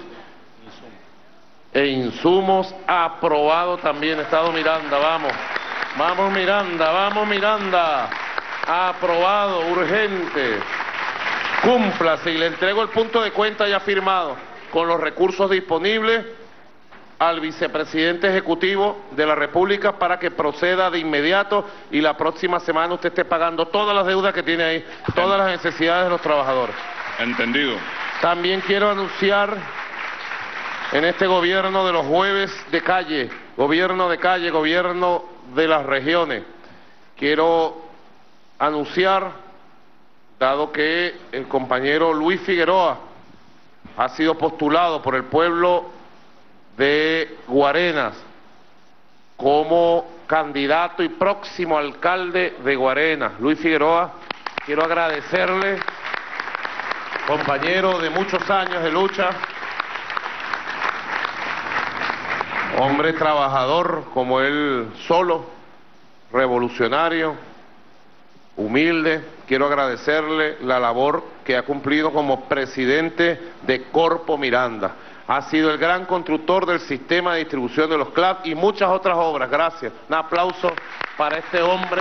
e insumos, aprobado también Estado Miranda, vamos, vamos Miranda, vamos Miranda, aprobado, urgente, cúmplase, y le entrego el punto de cuenta ya firmado, con los recursos disponibles al vicepresidente ejecutivo de la República para que proceda de inmediato y la próxima semana usted esté pagando todas las deudas que tiene ahí, todas las necesidades de los trabajadores. Entendido. También quiero anunciar en este gobierno de los jueves de calle, gobierno de calle, gobierno de las regiones, quiero anunciar, dado que el compañero Luis Figueroa ha sido postulado por el pueblo de Guarenas como candidato y próximo alcalde de Guarenas. Luis Figueroa, quiero agradecerle, compañero de muchos años de lucha, hombre trabajador como él solo, revolucionario, humilde. Quiero agradecerle la labor que ha cumplido como presidente de Corpo Miranda. Ha sido el gran constructor del sistema de distribución de los C L A P y muchas otras obras. Gracias. Un aplauso para este hombre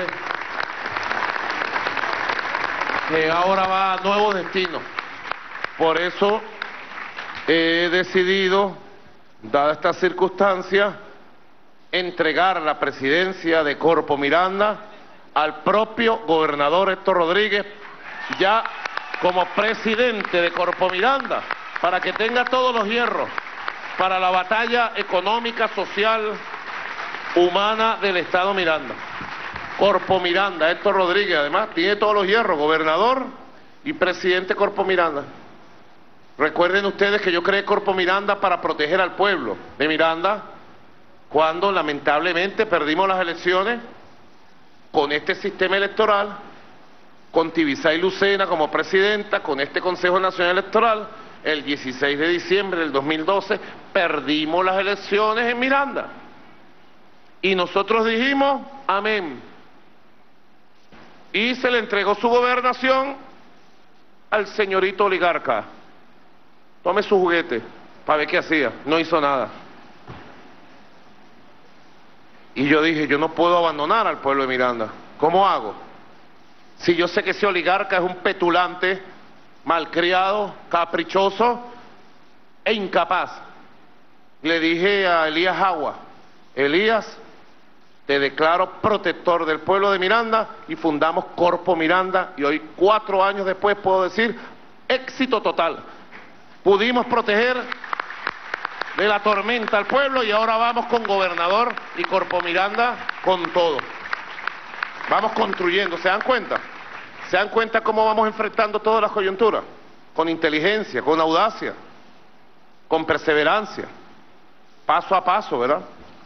que ahora va a nuevos destinos. Por eso he decidido, dada esta circunstancia, entregar la presidencia de Corpo Miranda al propio gobernador Héctor Rodríguez, ya como presidente de Corpo Miranda, para que tenga todos los hierros para la batalla económica, social, humana del Estado Miranda. Corpo Miranda, Héctor Rodríguez, además, tiene todos los hierros, gobernador y presidente Corpo Miranda. Recuerden ustedes que yo creé Corpo Miranda para proteger al pueblo de Miranda cuando lamentablemente perdimos las elecciones con este sistema electoral con Tibisay Lucena como presidenta, con este Consejo Nacional Electoral, el dieciséis de diciembre del dos mil doce, perdimos las elecciones en Miranda. Y nosotros dijimos, amén. Y se le entregó su gobernación al señorito oligarca. Tome su juguete, para ver qué hacía. No hizo nada. Y yo dije, yo no puedo abandonar al pueblo de Miranda. ¿Cómo hago? Si yo sé que ese oligarca es un petulante, malcriado, caprichoso e incapaz. Le dije a Elías Agua, Elías, te declaro protector del pueblo de Miranda, y fundamos Corpo Miranda, y hoy, cuatro años después, puedo decir, éxito total. Pudimos proteger de la tormenta al pueblo, y ahora vamos con gobernador y Corpo Miranda con todo. Vamos construyendo, ¿se dan cuenta? ¿Se dan cuenta cómo vamos enfrentando todas las coyunturas? Con inteligencia, con audacia, con perseverancia, paso a paso, ¿verdad?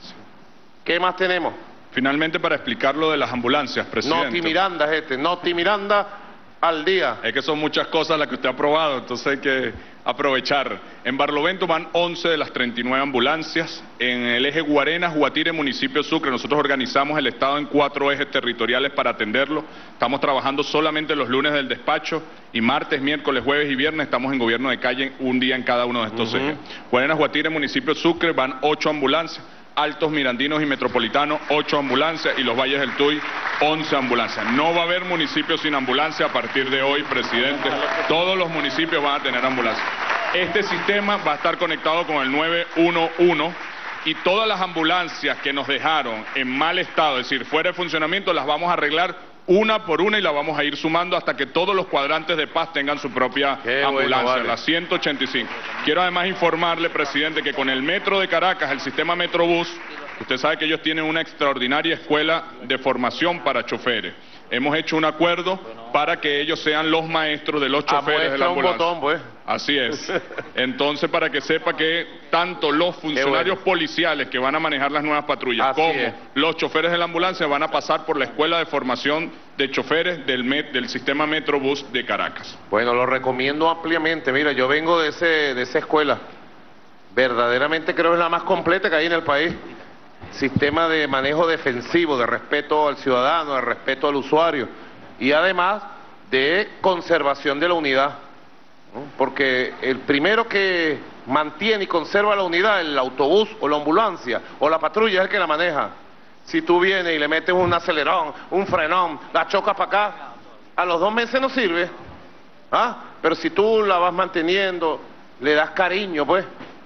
¿Qué más tenemos? Finalmente, para explicar lo de las ambulancias, presidente. Noti Miranda es este, Noti Miranda al día. Es que son muchas cosas las que usted ha aprobado, entonces hay que aprovechar. En Barlovento van once de las treinta y nueve ambulancias. En el eje Guarenas, Guatire, municipio Sucre, nosotros organizamos el Estado en cuatro ejes territoriales para atenderlo. Estamos trabajando solamente los lunes del despacho, y martes, miércoles, jueves y viernes estamos en gobierno de calle un día en cada uno de estos uh-huh. ejes. Guarenas, Guatire, municipio Sucre, van ocho ambulancias. Altos, Mirandinos y Metropolitanos, ocho ambulancias, y los Valles del Tuy, once ambulancias. No va a haber municipios sin ambulancia a partir de hoy, presidente. Todos los municipios van a tener ambulancia. Este sistema va a estar conectado con el nueve uno uno, y todas las ambulancias que nos dejaron en mal estado, es decir, fuera de funcionamiento, las vamos a arreglar una por una y la vamos a ir sumando hasta que todos los cuadrantes de paz tengan su propia Qué ambulancia, bueno, vale. La ciento ochenta y cinco. Quiero además informarle, presidente, que con el Metro de Caracas, el sistema Metrobús, usted sabe que ellos tienen una extraordinaria escuela de formación para choferes. Hemos hecho un acuerdo para que ellos sean los maestros de los choferes de la ambulancia. Un botón, pues. Así es. Entonces, para que sepa que tanto los funcionarios bueno. policiales que van a manejar las nuevas patrullas Así como es. los choferes de la ambulancia van a pasar por la escuela de formación de choferes del, met, del sistema Metrobús de Caracas. Bueno, lo recomiendo ampliamente. Mira, yo vengo de, ese, de esa escuela. Verdaderamente creo que es la más completa que hay en el país. Sistema de manejo defensivo, de respeto al ciudadano, de respeto al usuario, y además de conservación de la unidad, ¿no? Porque el primero que mantiene y conserva la unidad, el autobús o la ambulancia o la patrulla, es el que la maneja. Si tú vienes y le metes un acelerón, un frenón, la chocas para acá, a los dos meses no sirve, ¿ah? Pero si tú la vas manteniendo, le das cariño, pues,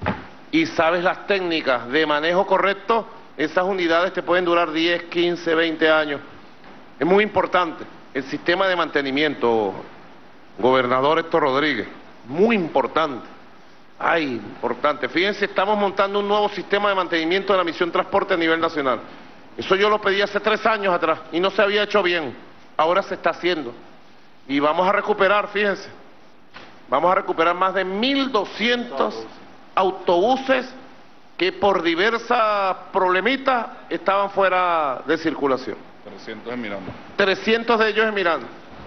y sabes las técnicas de manejo correcto, esas unidades te pueden durar diez, quince, veinte años. Es muy importante el sistema de mantenimiento, gobernador Héctor Rodríguez, muy importante. Ay, importante. Fíjense, estamos montando un nuevo sistema de mantenimiento de la misión transporte a nivel nacional. Eso yo lo pedí hace tres años atrás y no se había hecho bien. Ahora se está haciendo. Y vamos a recuperar, fíjense, vamos a recuperar más de mil doscientos autobuses que por diversas problemitas estaban fuera de circulación. trescientos en Miranda. trescientos de ellos en Miranda.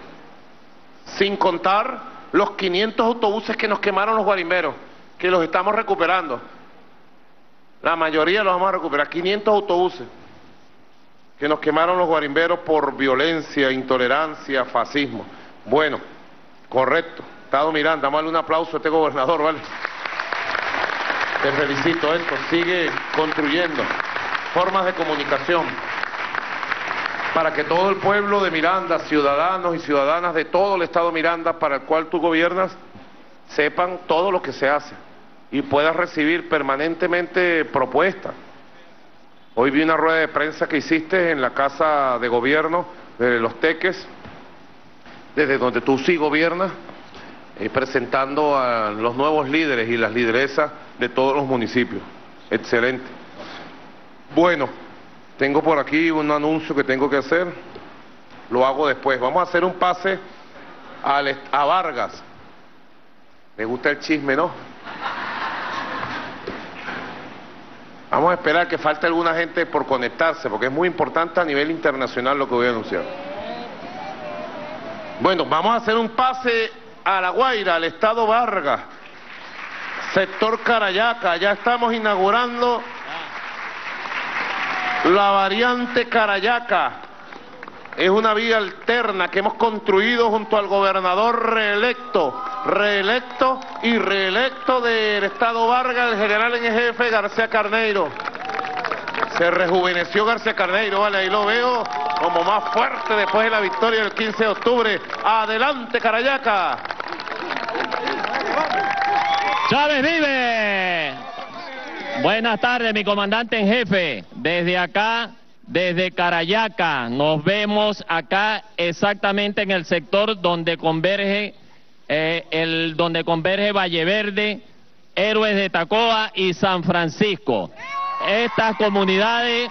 Sin contar los quinientos autobuses que nos quemaron los guarimberos, que los estamos recuperando. La mayoría los vamos a recuperar. quinientos autobuses que nos quemaron los guarimberos por violencia, intolerancia, fascismo. Bueno, correcto. Estado Miranda, vamos a darle un aplauso a este gobernador, ¿vale? Te felicito, esto sigue construyendo formas de comunicación para que todo el pueblo de Miranda, ciudadanos y ciudadanas de todo el estado de Miranda para el cual tú gobiernas, sepan todo lo que se hace y puedas recibir permanentemente propuestas. Hoy vi una rueda de prensa que hiciste en la Casa de Gobierno de Los Teques, desde donde tú sí gobiernas, eh, presentando a los nuevos líderes y las lideresas de todos los municipios. Excelente. Bueno, tengo por aquí un anuncio que tengo que hacer, lo hago después. Vamos a hacer un pase a, a Vargas. Me gusta el chisme, ¿no? Vamos a esperar que falte alguna gente por conectarse, porque es muy importante a nivel internacional lo que voy a anunciar. Bueno, vamos a hacer un pase a La Guaira, al estado Vargas, sector Carayaca. Ya estamos inaugurando la variante Carayaca. Es una vía alterna que hemos construido junto al gobernador reelecto, reelecto y reelecto del estado Vargas, el general en jefe García Carneiro. Se rejuveneció García Carneiro, vale, ahí lo veo como más fuerte después de la victoria del quince de octubre. ¡Adelante, Carayaca! ¡Chávez vive! Buenas tardes, mi comandante en jefe. Desde acá, desde Carayaca, nos vemos acá exactamente en el sector donde converge, eh, el, donde converge Valleverde, Héroes de Tacoa y San Francisco. Estas comunidades,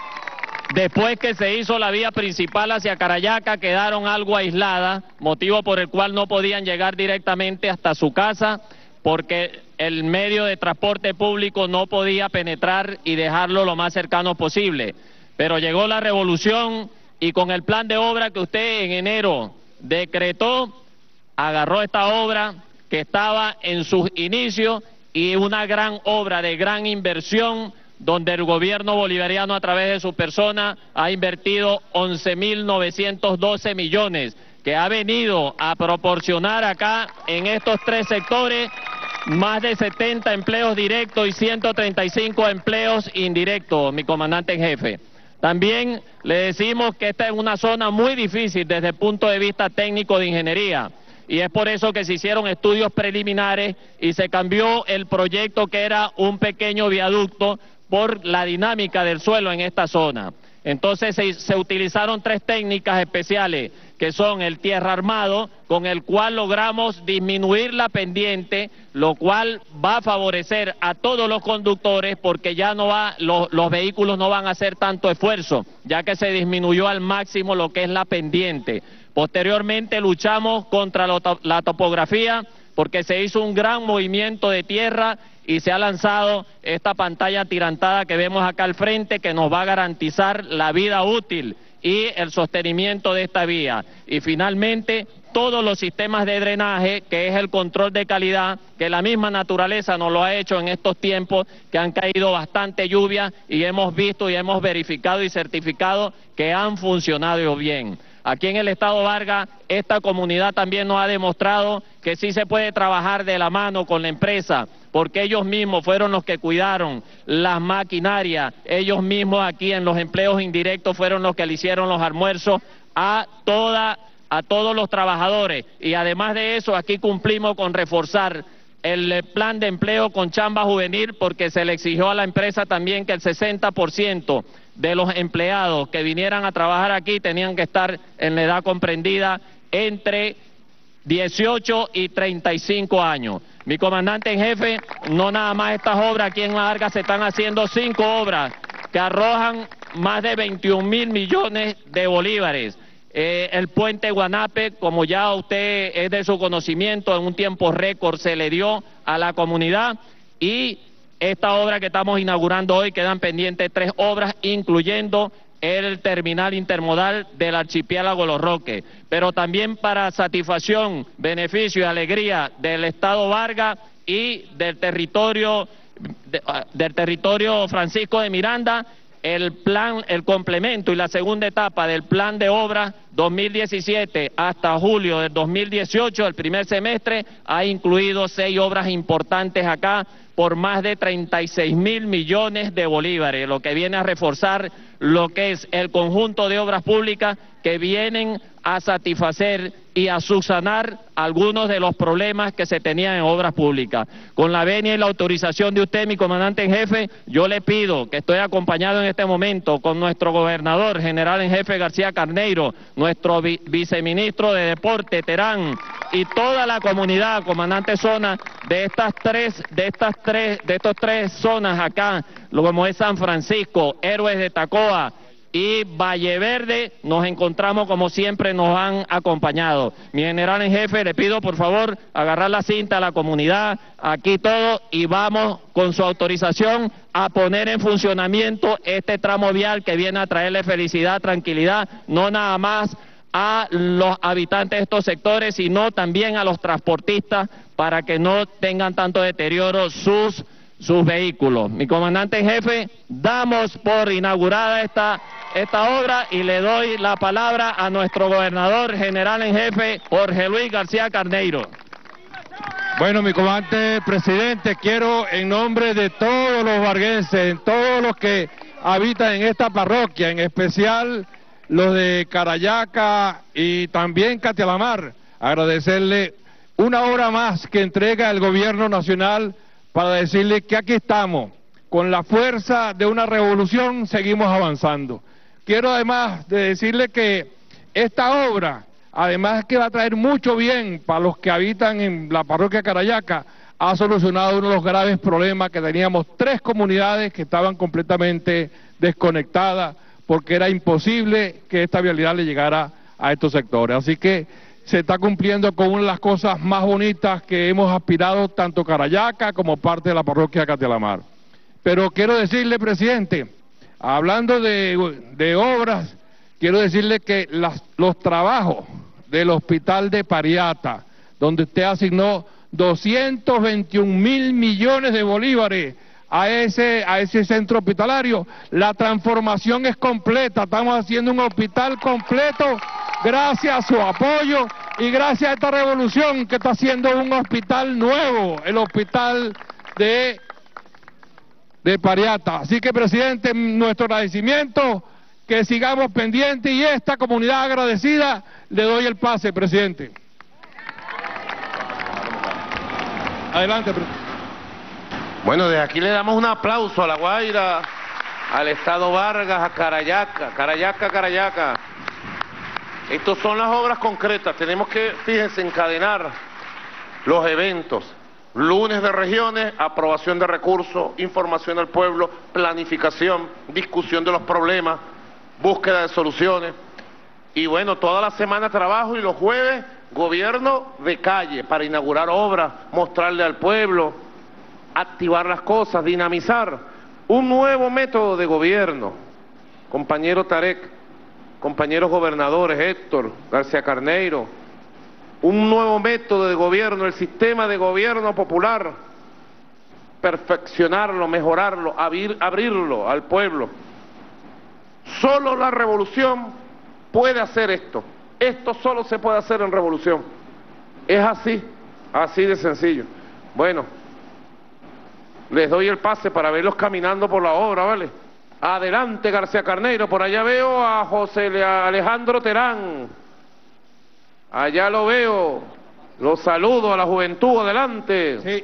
después que se hizo la vía principal hacia Carayaca, quedaron algo aisladas, motivo por el cual no podían llegar directamente hasta su casa, porque el medio de transporte público no podía penetrar y dejarlo lo más cercano posible. Pero llegó la revolución y con el plan de obra que usted en enero decretó, agarró esta obra que estaba en sus inicios y una gran obra de gran inversión, donde el gobierno bolivariano a través de su persona ha invertido once mil novecientos doce millones, que ha venido a proporcionar acá en estos tres sectores más de setenta empleos directos y ciento treinta y cinco empleos indirectos, mi comandante en jefe. También le decimos que esta es una zona muy difícil desde el punto de vista técnico de ingeniería, y es por eso que se hicieron estudios preliminares y se cambió el proyecto, que era un pequeño viaducto, por la dinámica del suelo en esta zona. Entonces se, se utilizaron tres técnicas especiales, que son el tierra armado, con el cual logramos disminuir la pendiente, lo cual va a favorecer a todos los conductores, porque ya no va, los, los vehículos no van a hacer tanto esfuerzo, ya que se disminuyó al máximo lo que es la pendiente. Posteriormente luchamos contra lo, la topografía, porque se hizo un gran movimiento de tierra y se ha lanzado esta pantalla atirantada que vemos acá al frente, que nos va a garantizar la vida útil y el sostenimiento de esta vía. Y finalmente, todos los sistemas de drenaje, que es el control de calidad, que la misma naturaleza nos lo ha hecho en estos tiempos, que han caído bastante lluvia y hemos visto y hemos verificado y certificado que han funcionado bien. Aquí en el estado Vargas, esta comunidad también nos ha demostrado que sí se puede trabajar de la mano con la empresa, porque ellos mismos fueron los que cuidaron las maquinarias, ellos mismos aquí en los empleos indirectos fueron los que le hicieron los almuerzos a toda, a todos los trabajadores. Y además de eso, aquí cumplimos con reforzar el plan de empleo con chamba juvenil, porque se le exigió a la empresa también que el sesenta por ciento de los empleados que vinieran a trabajar aquí tenían que estar en la edad comprendida entre dieciocho y treinta y cinco años. Mi comandante en jefe, no nada más estas obras, aquí en La Vargas se están haciendo cinco obras que arrojan más de veintiún mil millones de bolívares. Eh, el puente Guanape, como ya usted es de su conocimiento, en un tiempo récord se le dio a la comunidad, y esta obra que estamos inaugurando hoy, quedan pendientes tres obras, incluyendo el terminal intermodal del archipiélago Los Roques. Pero también para satisfacción, beneficio y alegría del estado Vargas y del territorio, de, del territorio Francisco de Miranda, el plan, el complemento y la segunda etapa del plan de obra dos mil diecisiete hasta julio del dos mil dieciocho, el primer semestre, ha incluido seis obras importantes acá por más de treinta y seis mil millones de bolívares, lo que viene a reforzar lo que es el conjunto de obras públicas que vienen a satisfacer y a subsanar algunos de los problemas que se tenían en obras públicas. Con la venia y la autorización de usted, mi comandante en jefe, yo le pido, que estoy acompañado en este momento con nuestro gobernador, general en jefe García Carneiro, nuestro vi viceministro de Deporte, Terán, y toda la comunidad, comandante zona, de estas tres, de estas tres, de estas tres zonas acá, lo como es San Francisco, Héroes de Tacoa y Valleverde, nos encontramos como siempre nos han acompañado. Mi general en jefe, le pido por favor agarrar la cinta a la comunidad, aquí todo, y vamos con su autorización a poner en funcionamiento este tramo vial que viene a traerle felicidad, tranquilidad, no nada más a los habitantes de estos sectores, sino también a los transportistas para que no tengan tanto deterioro sus, sus vehículos. Mi comandante en jefe, damos por inaugurada esta, esta obra y le doy la palabra a nuestro gobernador general en jefe, Jorge Luis García Carneiro. Bueno, mi comandante presidente, quiero en nombre de todos los varguenses, todos los que habitan en esta parroquia, en especial los de Carayaca y también Catialamar, agradecerle una hora más que entrega el gobierno nacional para decirle que aquí estamos, con la fuerza de una revolución seguimos avanzando. Quiero además de decirle que esta obra, además que va a traer mucho bien para los que habitan en la parroquia Carayaca, ha solucionado uno de los graves problemas que teníamos tres comunidades que estaban completamente desconectadas porque era imposible que esta vialidad le llegara a estos sectores. Así que se está cumpliendo con una de las cosas más bonitas que hemos aspirado tanto Carayaca como parte de la parroquia Catialamar. Pero quiero decirle, presidente, hablando de, de obras, quiero decirle que las, los trabajos del hospital de Pariata, donde usted asignó doscientos veintiún mil millones de bolívares a ese, a ese centro hospitalario, la transformación es completa, estamos haciendo un hospital completo gracias a su apoyo y gracias a esta revolución que está haciendo un hospital nuevo, el hospital de, de Pariata. Así que, presidente, nuestro agradecimiento, que sigamos pendientes y esta comunidad agradecida, le doy el pase, presidente. Adelante, presidente. Bueno, desde aquí le damos un aplauso a La Guaira, al Estado Vargas, a Carayaca, Carayaca, Carayaca. Estas son las obras concretas, tenemos que, fíjense, encadenar los eventos. Lunes de regiones, aprobación de recursos, información al pueblo, planificación, discusión de los problemas, búsqueda de soluciones. Y bueno, toda la semana trabajo y los jueves, gobierno de calle para inaugurar obras, mostrarle al pueblo, activar las cosas, dinamizar un nuevo método de gobierno. Compañero Tarek, compañeros gobernadores, Héctor García Carneiro, un nuevo método de gobierno, el sistema de gobierno popular, perfeccionarlo, mejorarlo, abrir, abrirlo al pueblo. Solo la revolución puede hacer esto. Esto solo se puede hacer en revolución. Es así, así de sencillo. Bueno, les doy el pase para verlos caminando por la obra, ¿vale? Adelante, García Carneiro. Por allá veo a José Alejandro Terán. Allá lo veo. Los saludo a la juventud. Adelante. Sí.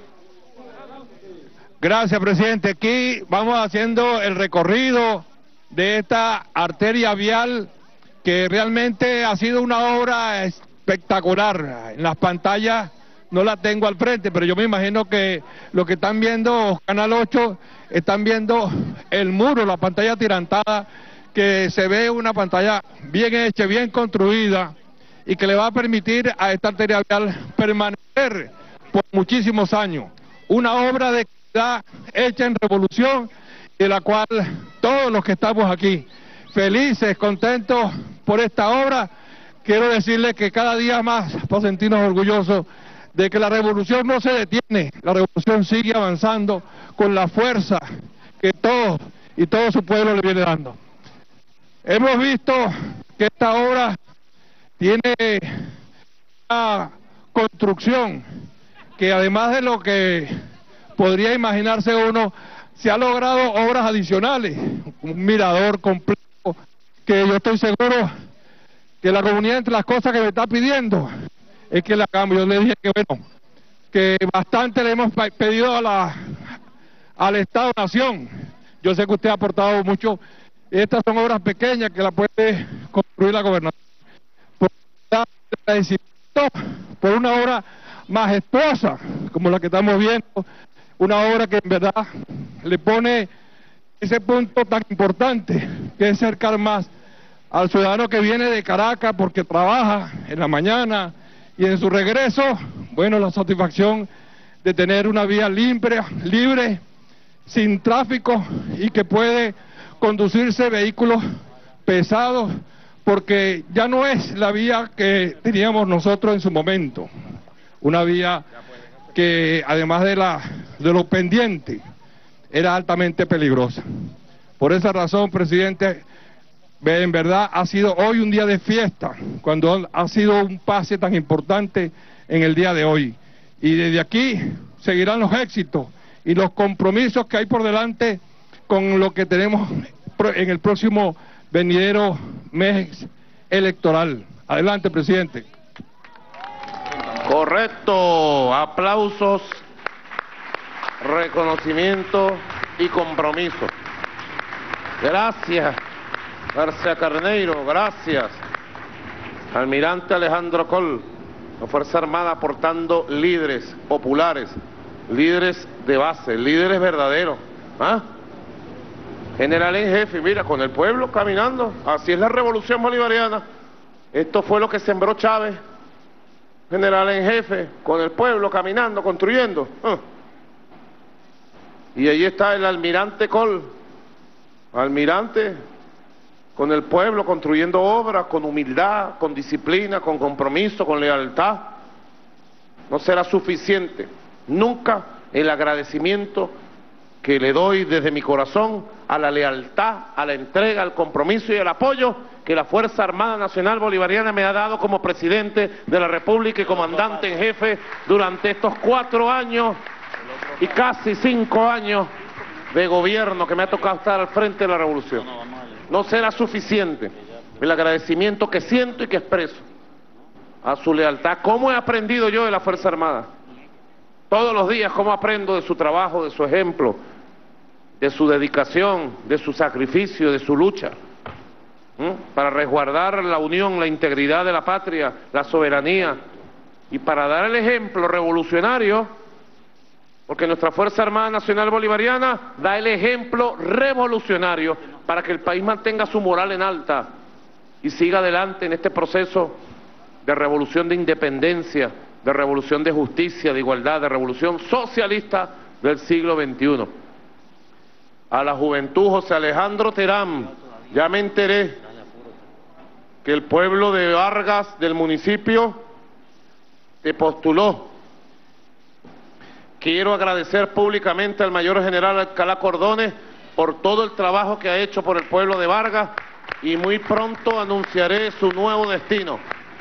Gracias, presidente. Aquí vamos haciendo el recorrido de esta arteria vial que realmente ha sido una obra espectacular. En las pantallas no la tengo al frente, pero yo me imagino que lo que están viendo Canal ocho, están viendo el muro, la pantalla tirantada, que se ve una pantalla bien hecha, bien construida, y que le va a permitir a esta arteria vial permanecer por muchísimos años. Una obra de calidad hecha en revolución, de la cual todos los que estamos aquí, felices, contentos por esta obra, quiero decirles que cada día más para sentirnos orgullosos de que la revolución no se detiene, la revolución sigue avanzando con la fuerza que todos y todo su pueblo le viene dando. Hemos visto que esta obra tiene una construcción que, además de lo que podría imaginarse uno, se ha logrado obras adicionales, un mirador completo, que yo estoy seguro que la comunidad, entre las cosas que me está pidiendo, es que la hagamos. Yo le dije que bueno, que bastante le hemos pedido a la, al Estado-Nación. Yo sé que usted ha aportado mucho. Estas son obras pequeñas que la puede construir la gobernación. Por, por una obra majestuosa, como la que estamos viendo, una obra que en verdad le pone ese punto tan importante, que es cercar más al ciudadano que viene de Caracas porque trabaja en la mañana y en su regreso, bueno, la satisfacción de tener una vía libre, libre, sin tráfico, y que puede conducirse vehículos pesados porque ya no es la vía que teníamos nosotros en su momento, una vía que además de, la, de lo pendiente, era altamente peligrosa. Por esa razón, presidente, en verdad ha sido hoy un día de fiesta, cuando ha sido un pase tan importante en el día de hoy. Y desde aquí seguirán los éxitos y los compromisos que hay por delante con lo que tenemos en el próximo venidero mes electoral. Adelante, presidente. Correcto. Aplausos, reconocimiento y compromiso. Gracias, García Carneiro, gracias. Almirante Alejandro Coll, la Fuerza Armada aportando líderes populares, líderes de base, líderes verdaderos. ¿Ah? General en jefe, mira, con el pueblo caminando. Así es la revolución bolivariana. Esto fue lo que sembró Chávez. General en jefe, con el pueblo caminando, construyendo. ¿Ah? Y ahí está el almirante Coll, almirante con el pueblo, construyendo obras, con humildad, con disciplina, con compromiso, con lealtad. No será suficiente nunca el agradecimiento que le doy desde mi corazón a la lealtad, a la entrega, al compromiso y al apoyo que la Fuerza Armada Nacional Bolivariana me ha dado como presidente de la República y comandante en jefe durante estos cuatro años y casi cinco años de gobierno que me ha tocado estar al frente de la revolución. No será suficiente el agradecimiento que siento y que expreso a su lealtad. ¿Cómo he aprendido yo de la Fuerza Armada? Todos los días, ¿cómo aprendo de su trabajo, de su ejemplo, de su dedicación, de su sacrificio, de su lucha? ¿Mm? Para resguardar la unión, la integridad de la patria, la soberanía, y para dar el ejemplo revolucionario, porque nuestra Fuerza Armada Nacional Bolivariana da el ejemplo revolucionario para que el país mantenga su moral en alta y siga adelante en este proceso de revolución de independencia, de revolución de justicia, de igualdad, de revolución socialista del siglo veintiuno. A la juventud, José Alejandro Terán, ya me enteré que el pueblo de Vargas del municipio te postuló. Quiero agradecer públicamente al mayor general Alcalá Cordones por todo el trabajo que ha hecho por el pueblo de Vargas y muy pronto anunciaré su nuevo destino.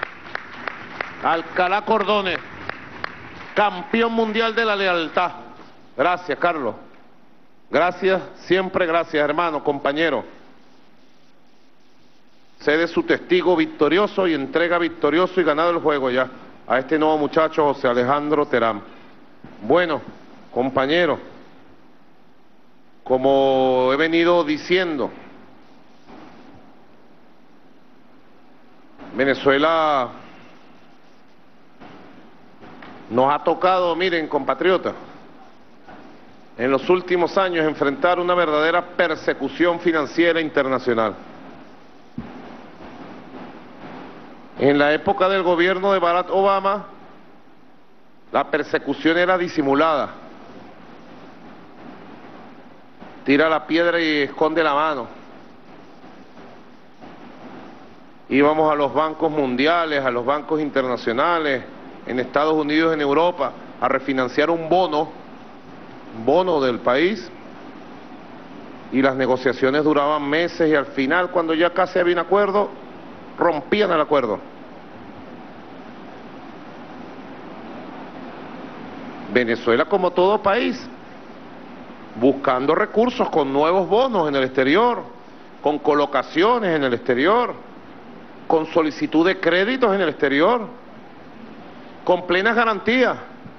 Alcalá Cordones, campeón mundial de la lealtad. Gracias, Carlos. Gracias, siempre gracias, hermano, compañero. Sé de su testigo victorioso y entrega victorioso y ganado el juego ya a este nuevo muchacho, José Alejandro Terán. Bueno, compañero, como he venido diciendo, Venezuela nos ha tocado, miren, compatriotas, en los últimos años enfrentar una verdadera persecución financiera internacional. En la época del gobierno de Barack Obama, la persecución era disimulada. Tira la piedra y esconde la mano. Íbamos a los bancos mundiales, a los bancos internacionales, en Estados Unidos, en Europa, a refinanciar un bono, un bono del país, y las negociaciones duraban meses y al final, cuando ya casi había un acuerdo, rompían el acuerdo. Venezuela, como todo país, buscando recursos con nuevos bonos en el exterior, con colocaciones en el exterior, con solicitud de créditos en el exterior, con plenas garantías,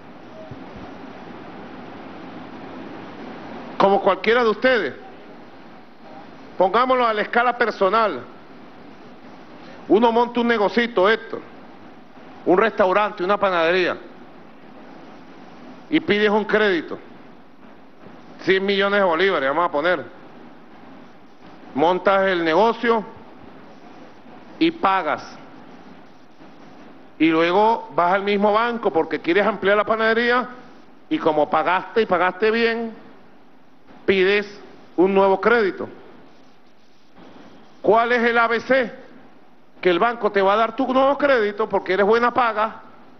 como cualquiera de ustedes. Pongámoslo a la escala personal. Uno monta un negocito, esto, un restaurante, una panadería, y pides un crédito, cien millones de bolívares, vamos a poner. Montas el negocio y pagas. Y luego vas al mismo banco porque quieres ampliar la panadería y como pagaste y pagaste bien, pides un nuevo crédito. ¿Cuál es el A B C? que el banco te va a dar tu nuevo crédito porque eres buena paga.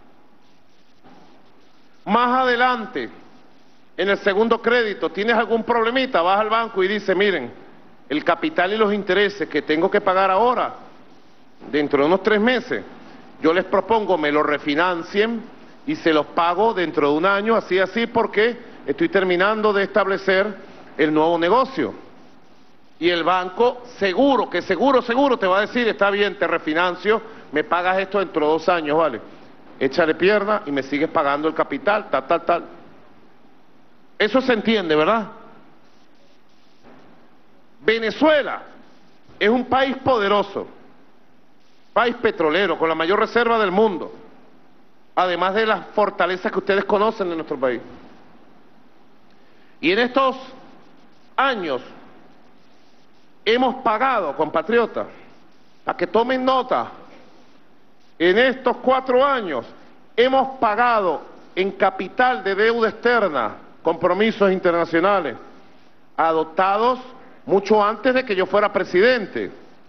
Más adelante, en el segundo crédito, tienes algún problemita, vas al banco y dices, miren, el capital y los intereses que tengo que pagar ahora, dentro de unos tres meses, yo les propongo me lo refinancien y se los pago dentro de un año, así, así, porque estoy terminando de establecer el nuevo negocio. Y el banco, seguro, que seguro, seguro te va a decir, está bien, te refinancio, me pagas esto dentro de dos años, ¿vale? Échale pierna y me sigues pagando el capital, tal, tal, tal. Eso se entiende, ¿verdad? Venezuela es un país poderoso, país petrolero, con la mayor reserva del mundo, además de las fortalezas que ustedes conocen de nuestro país. Y en estos años hemos pagado, compatriotas, para que tomen nota, en estos cuatro años hemos pagado en capital de deuda externa, compromisos internacionales, adoptados mucho antes de que yo fuera presidente,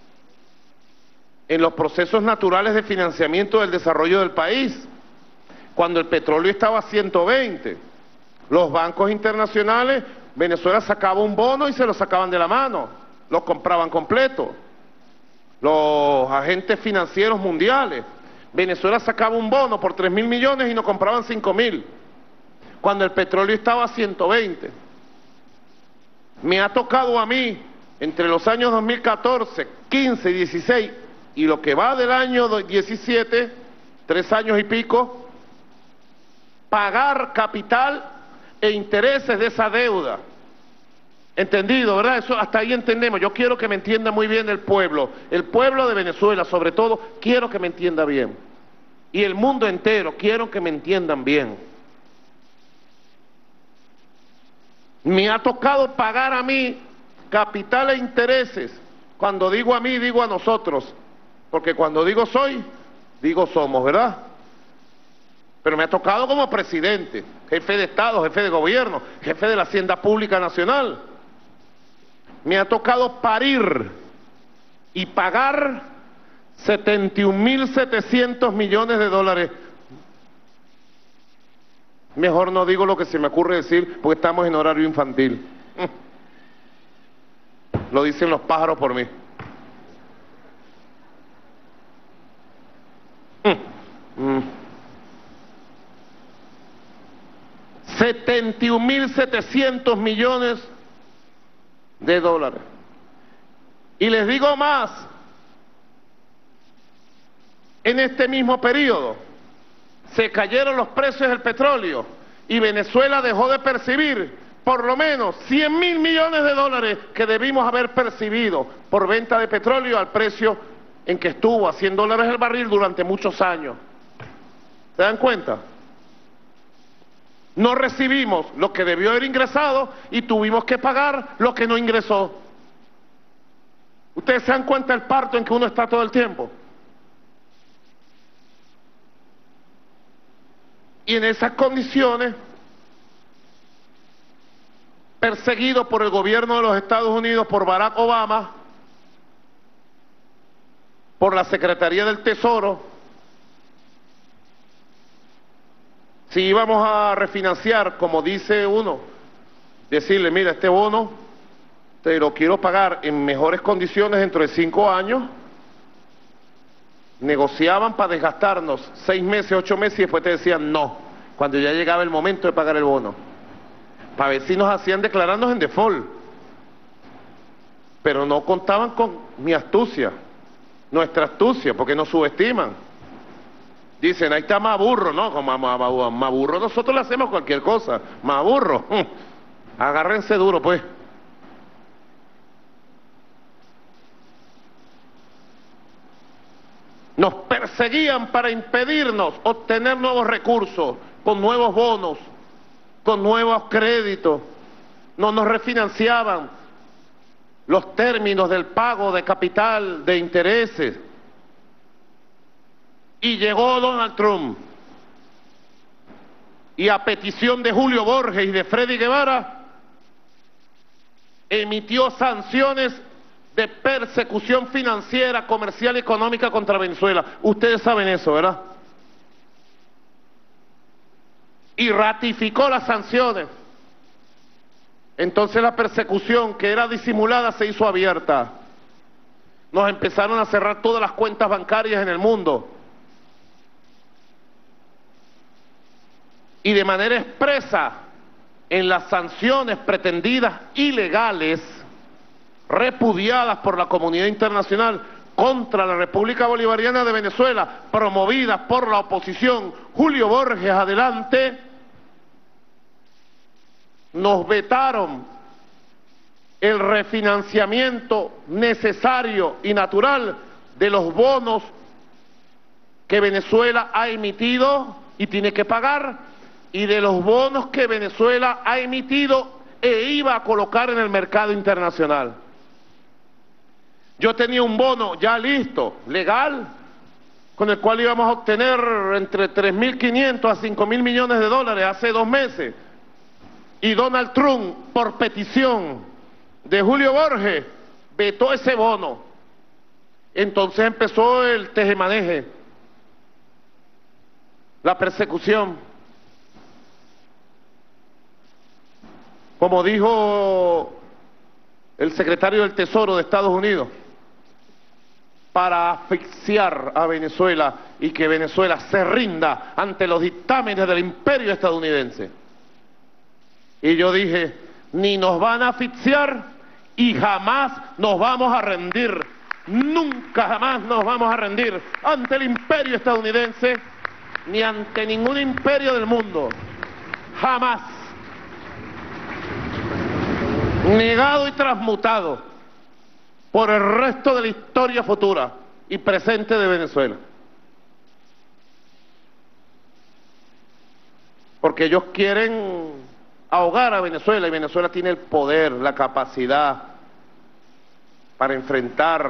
en los procesos naturales de financiamiento del desarrollo del país, cuando el petróleo estaba a ciento veinte, los bancos internacionales, Venezuela sacaba un bono y se lo sacaban de la mano, los compraban completo, los agentes financieros mundiales, Venezuela sacaba un bono por tres mil millones y nos compraban cinco mil, cuando el petróleo estaba a ciento veinte. Me ha tocado a mí, entre los años dos mil catorce, quince y dieciséis, y lo que va del año diecisiete, tres años y pico, pagar capital e intereses de esa deuda. ¿Entendido, verdad? Eso hasta ahí entendemos. Yo quiero que me entienda muy bien el pueblo, el pueblo de Venezuela, sobre todo, quiero que me entienda bien. Y el mundo entero, quiero que me entiendan bien. Me ha tocado pagar a mí capital e intereses. Cuando digo a mí, digo a nosotros. Porque cuando digo soy, digo somos, ¿verdad? Pero me ha tocado como presidente, jefe de Estado, jefe de gobierno, jefe de la Hacienda Pública Nacional. Me ha tocado parir y pagar setenta y un mil setecientos millones de dólares. Mejor no digo lo que se me ocurre decir porque estamos en horario infantil. Lo dicen los pájaros por mí. setenta y un mil setecientos millones de dólares. Y les digo más, en este mismo periodo se cayeron los precios del petróleo y Venezuela dejó de percibir por lo menos cien mil millones de dólares que debimos haber percibido por venta de petróleo al precio en que estuvo a cien dólares el barril durante muchos años. ¿Se dan cuenta? No recibimos lo que debió haber ingresado y tuvimos que pagar lo que no ingresó. ¿Ustedes se dan cuenta del parto en que uno está todo el tiempo? Y en esas condiciones, perseguido por el gobierno de los Estados Unidos, por Barack Obama, por la Secretaría del Tesoro, si íbamos a refinanciar, como dice uno, decirle, mira, este bono te lo quiero pagar en mejores condiciones dentro de cinco años, negociaban para desgastarnos seis meses, ocho meses y después te decían no, cuando ya llegaba el momento de pagar el bono, para ver si nos hacían declararnos en default. Pero no contaban con mi astucia, nuestra astucia, porque nos subestiman. Dicen, ahí está más burro, ¿no? Como más, más, más burro, nosotros le hacemos cualquier cosa. Más burro, agárrense duro, pues. Nos perseguían para impedirnos obtener nuevos recursos, con nuevos bonos, con nuevos créditos. No nos refinanciaban los términos del pago de capital, de intereses. Y llegó Donald Trump, y a petición de Julio Borges y de Freddy Guevara, emitió sanciones de persecución financiera, comercial y económica contra Venezuela. Ustedes saben eso, ¿verdad? Y ratificó las sanciones. Entonces la persecución que era disimulada se hizo abierta. Nos empezaron a cerrar todas las cuentas bancarias en el mundo. Y de manera expresa, en las sanciones pretendidas ilegales, repudiadas por la comunidad internacional contra la República Bolivariana de Venezuela, promovidas por la oposición, Julio Borges adelante, nos vetaron el refinanciamiento necesario y natural de los bonos que Venezuela ha emitido y tiene que pagar, y de los bonos que Venezuela ha emitido e iba a colocar en el mercado internacional. Yo tenía un bono ya listo, legal, con el cual íbamos a obtener entre tres mil quinientos a cinco mil millones de dólares hace dos meses. Y Donald Trump, por petición de Julio Borges, vetó ese bono. Entonces empezó el tejemaneje, la persecución. Como dijo el secretario del Tesoro de Estados Unidos, para asfixiar a Venezuela y que Venezuela se rinda ante los dictámenes del imperio estadounidense. Y yo dije, ni nos van a asfixiar y jamás nos vamos a rendir. Nunca jamás nos vamos a rendir ante el imperio estadounidense ni ante ningún imperio del mundo. Jamás. Negado y transmutado por el resto de la historia futura y presente de Venezuela. Porque ellos quieren ahogar a Venezuela y Venezuela tiene el poder, la capacidad para enfrentar,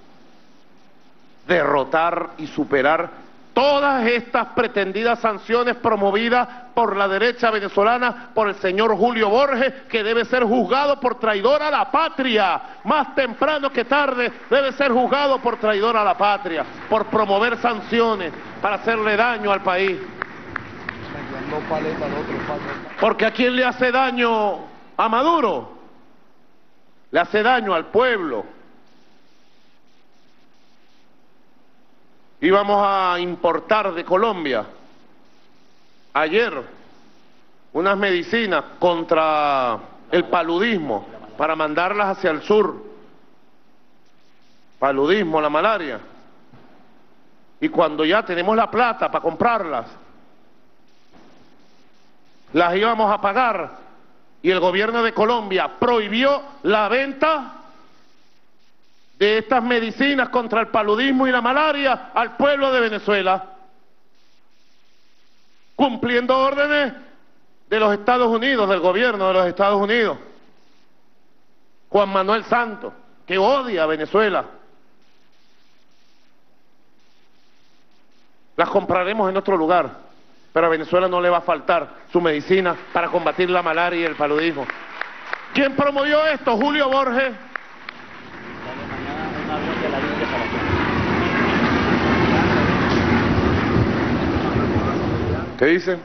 derrotar y superar todas estas pretendidas sanciones promovidas por la derecha venezolana, por el señor Julio Borges, que debe ser juzgado por traidor a la patria. Más temprano que tarde debe ser juzgado por traidor a la patria, por promover sanciones para hacerle daño al país. Porque ¿a quién le hace daño a Maduro? Le hace daño al pueblo. Íbamos a importar de Colombia ayer unas medicinas contra el paludismo para mandarlas hacia el sur. Paludismo, la malaria. Y cuando ya tenemos la plata para comprarlas, las íbamos a pagar y el gobierno de Colombia prohibió la venta de estas medicinas contra el paludismo y la malaria al pueblo de Venezuela, cumpliendo órdenes de los Estados Unidos, del gobierno de los Estados Unidos. Juan Manuel Santos, que odia a Venezuela. Las compraremos en otro lugar, pero a Venezuela no le va a faltar su medicina para combatir la malaria y el paludismo. ¿Quién promovió esto? Julio Borges. ¿Qué dice?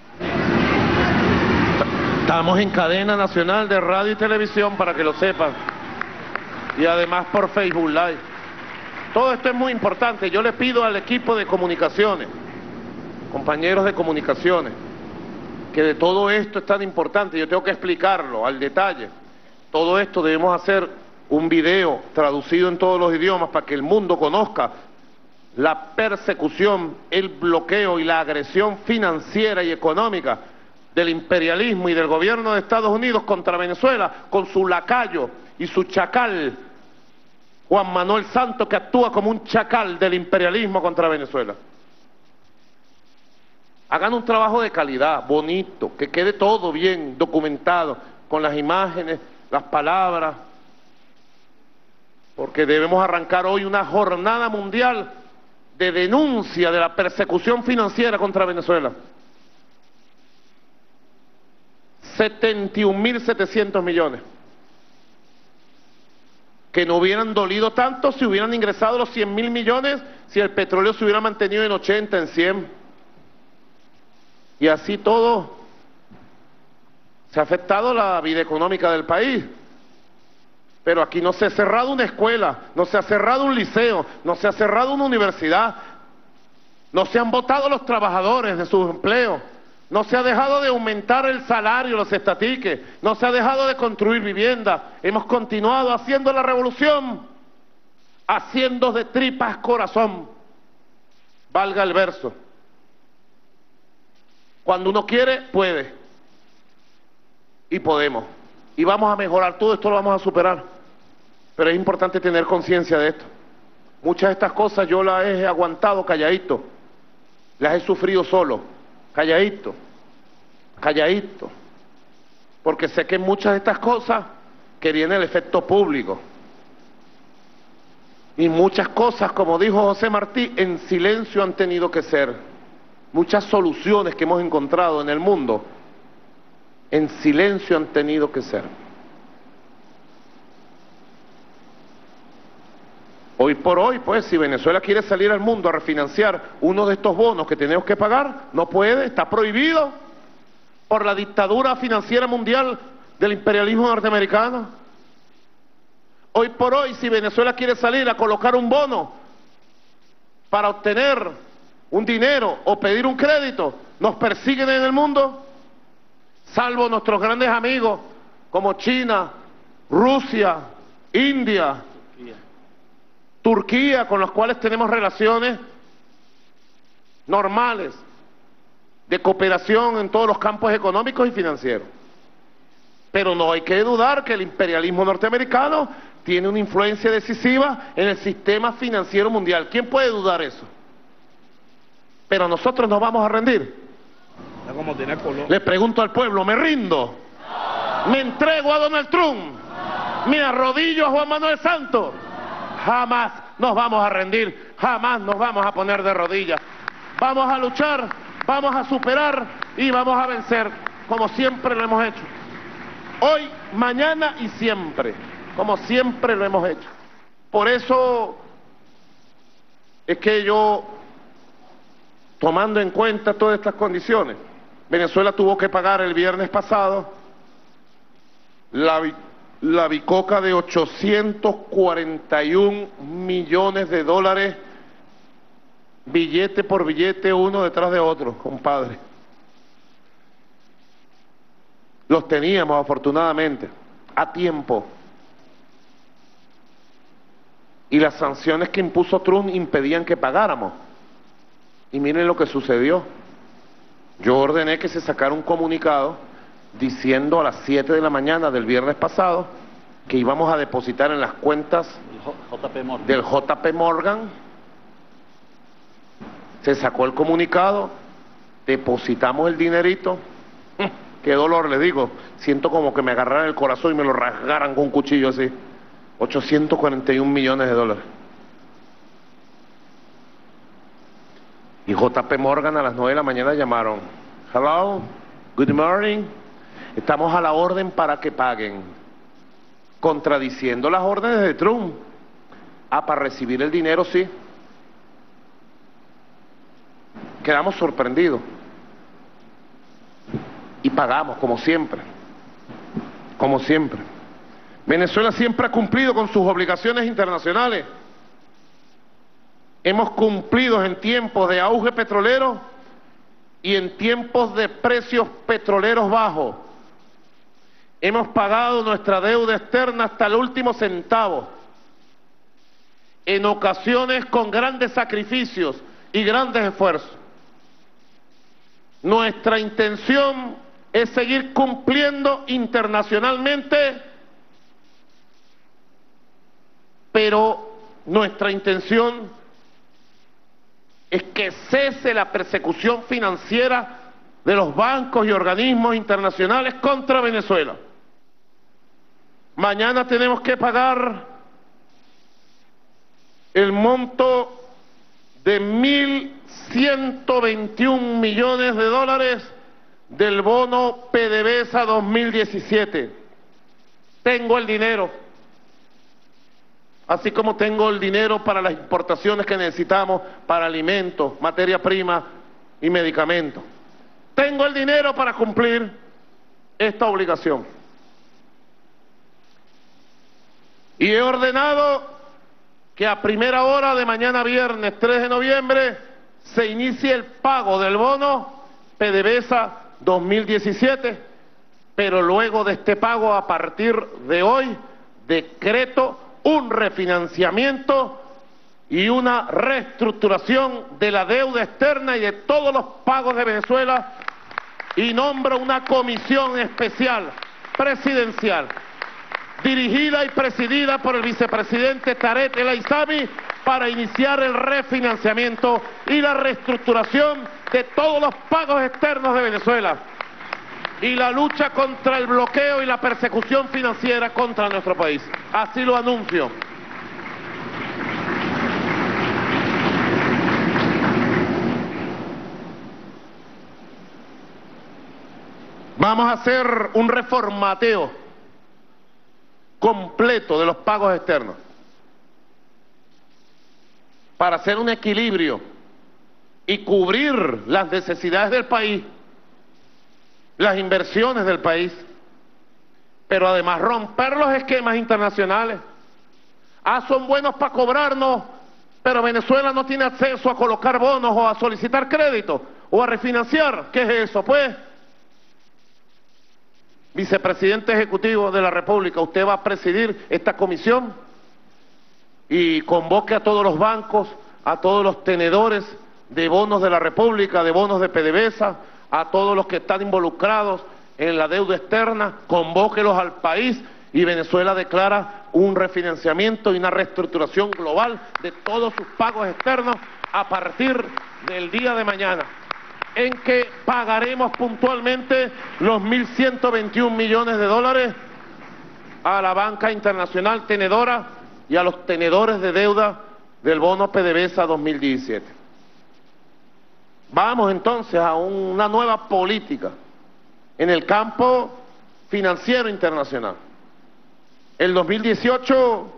Estamos en cadena nacional de radio y televisión, para que lo sepan, y además por Facebook Live. Todo esto es muy importante. Yo le pido al equipo de comunicaciones, compañeros de comunicaciones, que de todo esto es tan importante, yo tengo que explicarlo al detalle. Todo esto debemos hacer un video traducido en todos los idiomas para que el mundo conozca la persecución, el bloqueo y la agresión financiera y económica del imperialismo y del gobierno de Estados Unidos contra Venezuela, con su lacayo y su chacal, Juan Manuel Santos, que actúa como un chacal del imperialismo contra Venezuela. Hagan un trabajo de calidad, bonito, que quede todo bien documentado, con las imágenes, las palabras, porque debemos arrancar hoy una jornada mundial de denuncia de la persecución financiera contra Venezuela. setenta y un mil setecientos millones que no hubieran dolido tanto si hubieran ingresado los cien mil millones, si el petróleo se hubiera mantenido en ochenta, en cien. Y así todo se ha afectado la vida económica del país. Pero aquí no se ha cerrado una escuela, no se ha cerrado un liceo, no se ha cerrado una universidad, no se han votado los trabajadores de sus empleos, no se ha dejado de aumentar el salario, los estatiques, no se ha dejado de construir viviendas. Hemos continuado haciendo la revolución, haciendo de tripas corazón, valga el verso. Cuando uno quiere, puede. Y podemos. Y vamos a mejorar, todo esto lo vamos a superar. Pero es importante tener conciencia de esto. Muchas de estas cosas yo las he aguantado calladito. Las he sufrido solo, calladito, calladito. Porque sé que muchas de estas cosas querían el efecto público. Y muchas cosas, como dijo José Martí, en silencio han tenido que ser. Muchas soluciones que hemos encontrado en el mundo, en silencio han tenido que ser. Hoy por hoy, pues, si Venezuela quiere salir al mundo a refinanciar uno de estos bonos que tenemos que pagar, no puede, está prohibido por la dictadura financiera mundial del imperialismo norteamericano. Hoy por hoy, si Venezuela quiere salir a colocar un bono para obtener un dinero o pedir un crédito, nos persiguen en el mundo, salvo nuestros grandes amigos como China, Rusia, India, Turquía, con los cuales tenemos relaciones normales de cooperación en todos los campos económicos y financieros. Pero no hay que dudar que el imperialismo norteamericano tiene una influencia decisiva en el sistema financiero mundial. ¿Quién puede dudar eso? Pero nosotros nos vamos a rendir. Le pregunto al pueblo, ¿me rindo? ¿Me entrego a Donald Trump? ¿Me arrodillo a Juan Manuel Santos? Jamás nos vamos a rendir, jamás nos vamos a poner de rodillas. Vamos a luchar, vamos a superar y vamos a vencer, como siempre lo hemos hecho. Hoy, mañana y siempre, como siempre lo hemos hecho. Por eso es que yo, tomando en cuenta todas estas condiciones, Venezuela tuvo que pagar el viernes pasado la la bicoca de ochocientos cuarenta y un millones de dólares, billete por billete, uno detrás de otro, compadre. Los teníamos, afortunadamente, a tiempo. Y las sanciones que impuso Trump impedían que pagáramos. Y miren lo que sucedió. Yo ordené que se sacara un comunicado diciendo a las siete de la mañana del viernes pasado que íbamos a depositar en las cuentas del J P Morgan. Se sacó el comunicado, depositamos el dinerito. Qué dolor, les digo, siento como que me agarraran el corazón y me lo rasgaran con un cuchillo así. ochocientos cuarenta y un millones de dólares. Y J P Morgan a las nueve de la mañana llamaron. Hello, good morning. Estamos a la orden para que paguen, contradiciendo las órdenes de Trump. Ah, para recibir el dinero, sí. Quedamos sorprendidos. Y pagamos, como siempre. Como siempre. Venezuela siempre ha cumplido con sus obligaciones internacionales. Hemos cumplido en tiempos de auge petrolero y en tiempos de precios petroleros bajos. Hemos pagado nuestra deuda externa hasta el último centavo, en ocasiones con grandes sacrificios y grandes esfuerzos. Nuestra intención es seguir cumpliendo internacionalmente, pero nuestra intención es que cese la persecución financiera de los bancos y organismos internacionales contra Venezuela. Mañana tenemos que pagar el monto de mil ciento veintiún millones de dólares del bono PDVSA dos mil diecisiete. Tengo el dinero. así como tengo el dinero para las importaciones que necesitamos para alimentos, materia prima y medicamentos. Tengo el dinero para cumplir esta obligación. Y he ordenado que a primera hora de mañana viernes tres de noviembre se inicie el pago del bono PDVSA dos mil diecisiete, pero luego de este pago, a partir de hoy, decreto un refinanciamiento y una reestructuración de la deuda externa y de todos los pagos de Venezuela, y nombro una comisión especial presidencial dirigida y presidida por el vicepresidente Tarek El Aissami para iniciar el refinanciamiento y la reestructuración de todos los pagos externos de Venezuela y la lucha contra el bloqueo y la persecución financiera contra nuestro país. Así lo anuncio. Vamos a hacer un reformateo completo de los pagos externos para hacer un equilibrio y cubrir las necesidades del país, las inversiones del país, pero además romper los esquemas internacionales. Ah, son buenos para cobrarnos, pero Venezuela no tiene acceso a colocar bonos o a solicitar crédito o a refinanciar. ¿Qué es eso? Pues, vicepresidente ejecutivo de la República, usted va a presidir esta comisión y convoque a todos los bancos, a todos los tenedores de bonos de la República, de bonos de PDVSA, a todos los que están involucrados en la deuda externa, convóquelos al país y Venezuela declara un refinanciamiento y una reestructuración global de todos sus pagos externos a partir del día de mañana, en que pagaremos puntualmente los mil ciento veintiún millones de dólares a la banca internacional tenedora y a los tenedores de deuda del bono PDVSA dos mil diecisiete. Vamos entonces a una nueva política en el campo financiero internacional. El dos mil dieciocho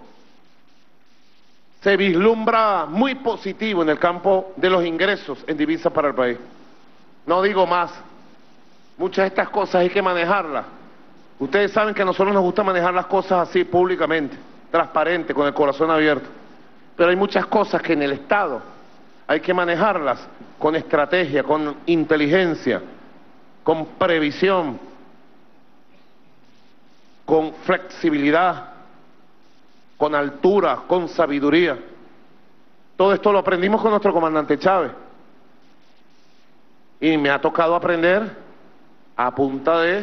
se vislumbra muy positivo en el campo de los ingresos en divisas para el país. No digo más, muchas de estas cosas hay que manejarlas. Ustedes saben que a nosotros nos gusta manejar las cosas así públicamente, transparente, con el corazón abierto. Pero hay muchas cosas que en el Estado hay que manejarlas con estrategia, con inteligencia, con previsión, con flexibilidad, con altura, con sabiduría. Todo esto lo aprendimos con nuestro comandante Chávez. Y me ha tocado aprender a punta de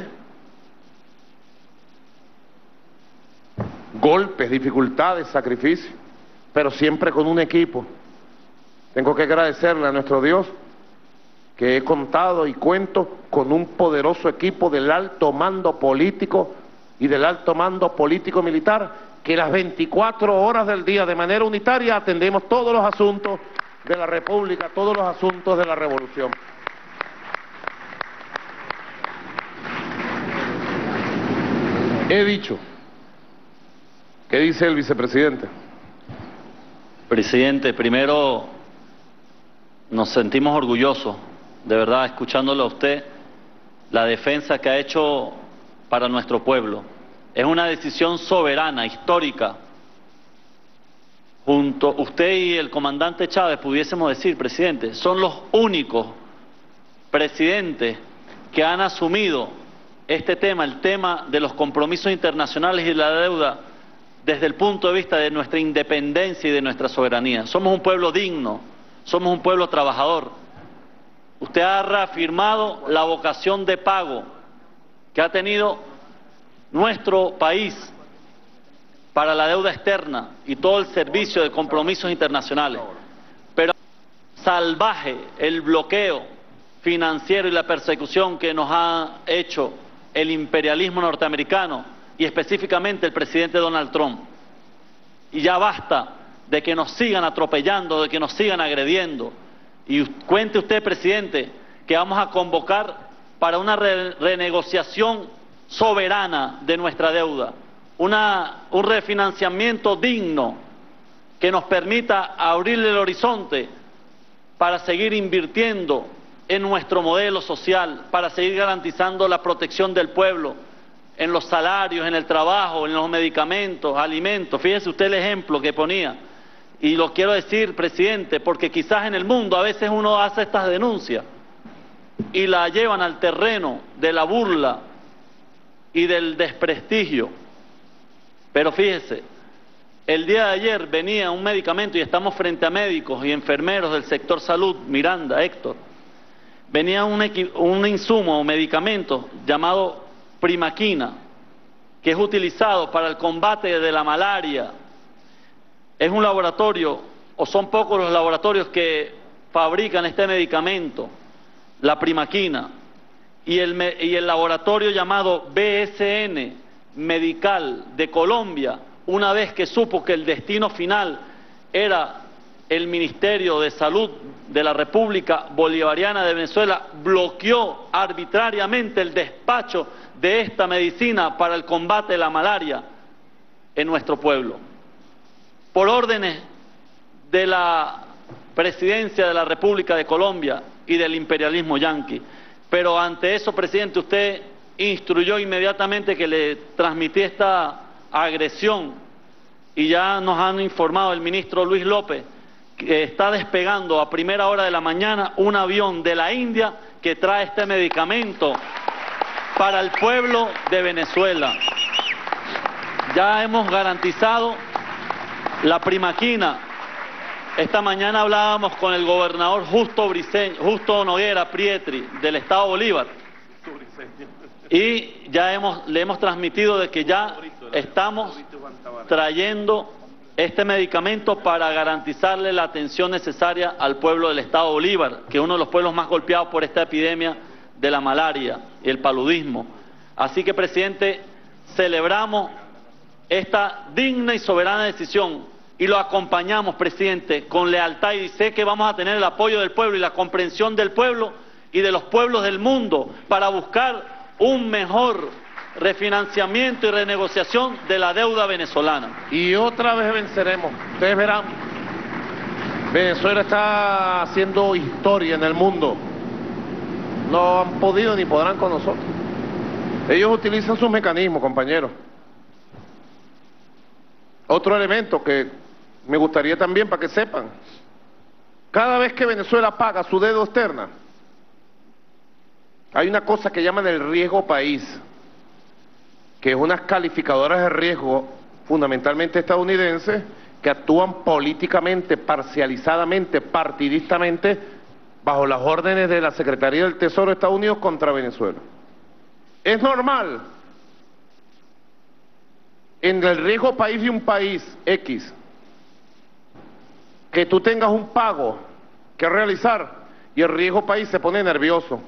golpes, dificultades, sacrificios, pero siempre con un equipo. Tengo que agradecerle a nuestro Dios que he contado y cuento con un poderoso equipo del alto mando político y del alto mando político militar, que las veinticuatro horas del día de manera unitaria atendemos todos los asuntos de la República, todos los asuntos de la revolución. He dicho. ¿Qué dice el vicepresidente? Presidente, primero nos sentimos orgullosos, de verdad, escuchándolo a usted, la defensa que ha hecho para nuestro pueblo. Es una decisión soberana, histórica. Junto a usted y el comandante Chávez, pudiésemos decir, presidente, son los únicos presidentes que han asumido este tema, el tema de los compromisos internacionales y la deuda, desde el punto de vista de nuestra independencia y de nuestra soberanía. Somos un pueblo digno, somos un pueblo trabajador. Usted ha reafirmado la vocación de pago que ha tenido nuestro país para la deuda externa y todo el servicio de compromisos internacionales. Pero salvaje el bloqueo financiero y la persecución que nos ha hecho el imperialismo norteamericano y específicamente el presidente Donald Trump. Y ya basta de que nos sigan atropellando, de que nos sigan agrediendo. Y cuente usted, presidente, que vamos a convocar para una re renegociación soberana de nuestra deuda, una, un refinanciamiento digno que nos permita abrir el horizonte para seguir invirtiendo en nuestro modelo social, para seguir garantizando la protección del pueblo, en los salarios, en el trabajo, en los medicamentos, alimentos. Fíjese usted el ejemplo que ponía. Y lo quiero decir, presidente, porque quizás en el mundo a veces uno hace estas denuncias y la llevan al terreno de la burla y del desprestigio. Pero fíjese, el día de ayer venía un medicamento, y estamos frente a médicos y enfermeros del sector salud, Miranda, Héctor, venía un, un insumo o medicamento llamado Primaquina, que es utilizado para el combate de la malaria. Es un laboratorio, o son pocos los laboratorios que fabrican este medicamento, la Primaquina, y el, y el laboratorio llamado B S N Medical de Colombia, una vez que supo que el destino final era el Ministerio de Salud de la República Bolivariana de Venezuela, bloqueó arbitrariamente el despacho de esta medicina para el combate de la malaria en nuestro pueblo, por órdenes de la Presidencia de la República de Colombia y del imperialismo yanqui. Pero ante eso, presidente, usted instruyó inmediatamente que le transmití esta agresión, y ya nos han informado el ministro Luis López que está despegando a primera hora de la mañana un avión de la India que trae este medicamento para el pueblo de Venezuela. Ya hemos garantizado la Primaquina. Esta mañana hablábamos con el gobernador Justo, Briceño, Justo Noguera Prietri del Estado Bolívar, y ya hemos, le hemos transmitido de que ya estamos trayendo este medicamento para garantizarle la atención necesaria al pueblo del Estado Bolívar, que es uno de los pueblos más golpeados por esta epidemia de la malaria y el paludismo. Así que, presidente, celebramos esta digna y soberana decisión y lo acompañamos, presidente, con lealtad, y sé que vamos a tener el apoyo del pueblo y la comprensión del pueblo y de los pueblos del mundo para buscar un mejor refinanciamiento y renegociación de la deuda venezolana. Y otra vez venceremos. Ustedes verán, Venezuela está haciendo historia en el mundo. No han podido ni podrán con nosotros. Ellos utilizan sus mecanismos, compañeros. Otro elemento que me gustaría también para que sepan: cada vez que Venezuela paga su deuda externa, hay una cosa que llaman el riesgo país, que es unas calificadoras de riesgo fundamentalmente estadounidenses que actúan políticamente, parcializadamente, partidistamente, bajo las órdenes de la Secretaría del Tesoro de Estados Unidos contra Venezuela. Es normal en el riesgo país de un país X que tú tengas un pago que realizar y el riesgo país se pone nervioso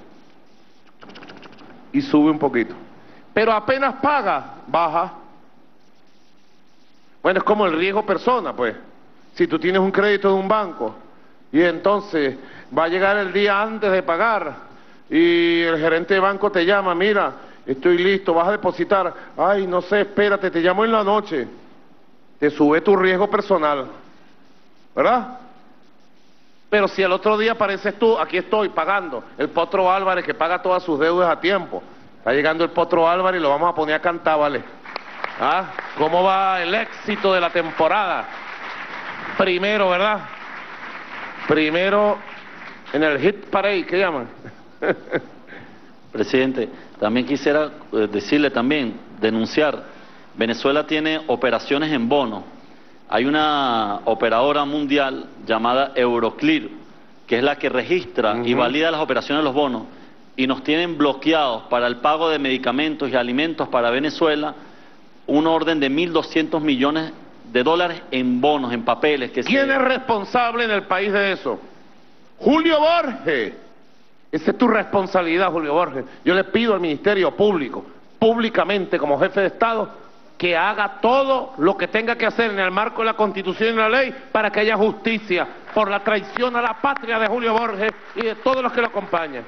y sube un poquito, pero apenas paga, baja. Bueno, es como el riesgo persona, pues. Si tú tienes un crédito de un banco y entonces va a llegar el día antes de pagar y el gerente de banco te llama: mira, estoy listo, vas a depositar. Ay, no sé, espérate, te llamo en la noche. Te sube tu riesgo personal, ¿verdad? Pero si el otro día apareces tú, aquí estoy pagando, el Potro Álvarez, que paga todas sus deudas a tiempo. Está llegando el Potro Álvarez y lo vamos a poner a cantar, ¿vale? ¿Ah? ¿Cómo va el éxito de la temporada? Primero, ¿verdad? Primero en el hit parade, ¿qué llaman? Presidente, también quisiera decirle también, denunciar, Venezuela tiene operaciones en bonos. Hay una operadora mundial llamada Euroclear, que es la que registra uh-huh. y valida las operaciones de los bonos, y nos tienen bloqueados para el pago de medicamentos y alimentos para Venezuela un orden de mil doscientos millones de dólares en bonos, en papeles. Que ¿Quién se... es responsable en el país de eso? Julio Borges. Esa es tu responsabilidad, Julio Borges. Yo le pido al Ministerio Público, públicamente como jefe de Estado, que haga todo lo que tenga que hacer en el marco de la Constitución y la ley para que haya justicia por la traición a la patria de Julio Borges y de todos los que lo acompañan.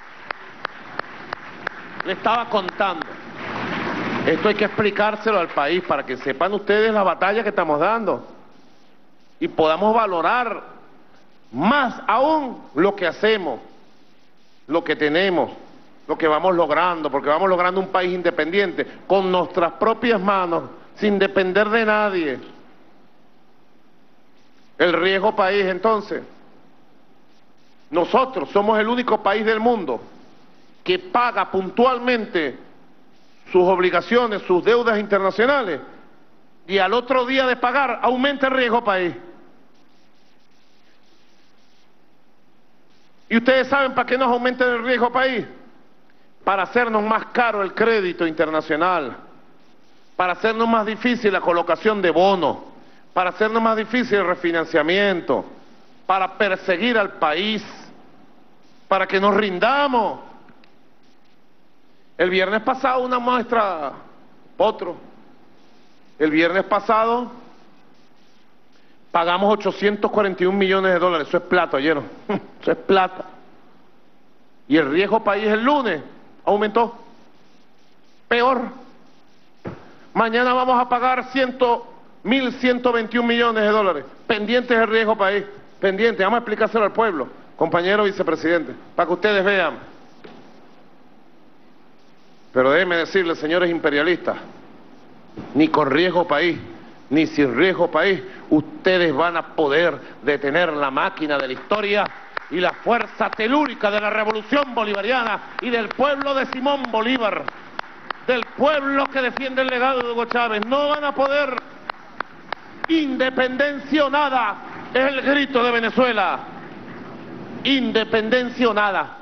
Le estaba contando. Esto hay que explicárselo al país para que sepan ustedes la batalla que estamos dando. y podamos valorar más aún lo que hacemos, lo que tenemos, lo que vamos logrando, porque vamos logrando un país independiente, con nuestras propias manos, sin depender de nadie. El riesgo país, entonces, nosotros somos el único país del mundo que paga puntualmente sus obligaciones, sus deudas internacionales, y al otro día de pagar aumenta el riesgo país. ¿Y ustedes saben para qué nos aumenta el riesgo país? Para hacernos más caro el crédito internacional, para hacernos más difícil la colocación de bonos, para hacernos más difícil el refinanciamiento, para perseguir al país, para que nos rindamos. El viernes pasado una muestra, otro, el viernes pasado pagamos ochocientos cuarenta y un millones de dólares, eso es plata, ¿oyeron? Eso es plata. Y el riesgo país el lunes aumentó, peor. Mañana vamos a pagar mil ciento veintiún millones de dólares, pendientes del riesgo país, pendientes, vamos a explicárselo al pueblo, compañero vicepresidente, para que ustedes vean. Pero déjenme decirles, señores imperialistas, ni con riesgo país, ni sin riesgo país, ustedes van a poder detener la máquina de la historia y la fuerza telúrica de la revolución bolivariana y del pueblo de Simón Bolívar, del pueblo que defiende el legado de Hugo Chávez. No van a poder. Independencia o nada es el grito de Venezuela. Independencia o nada.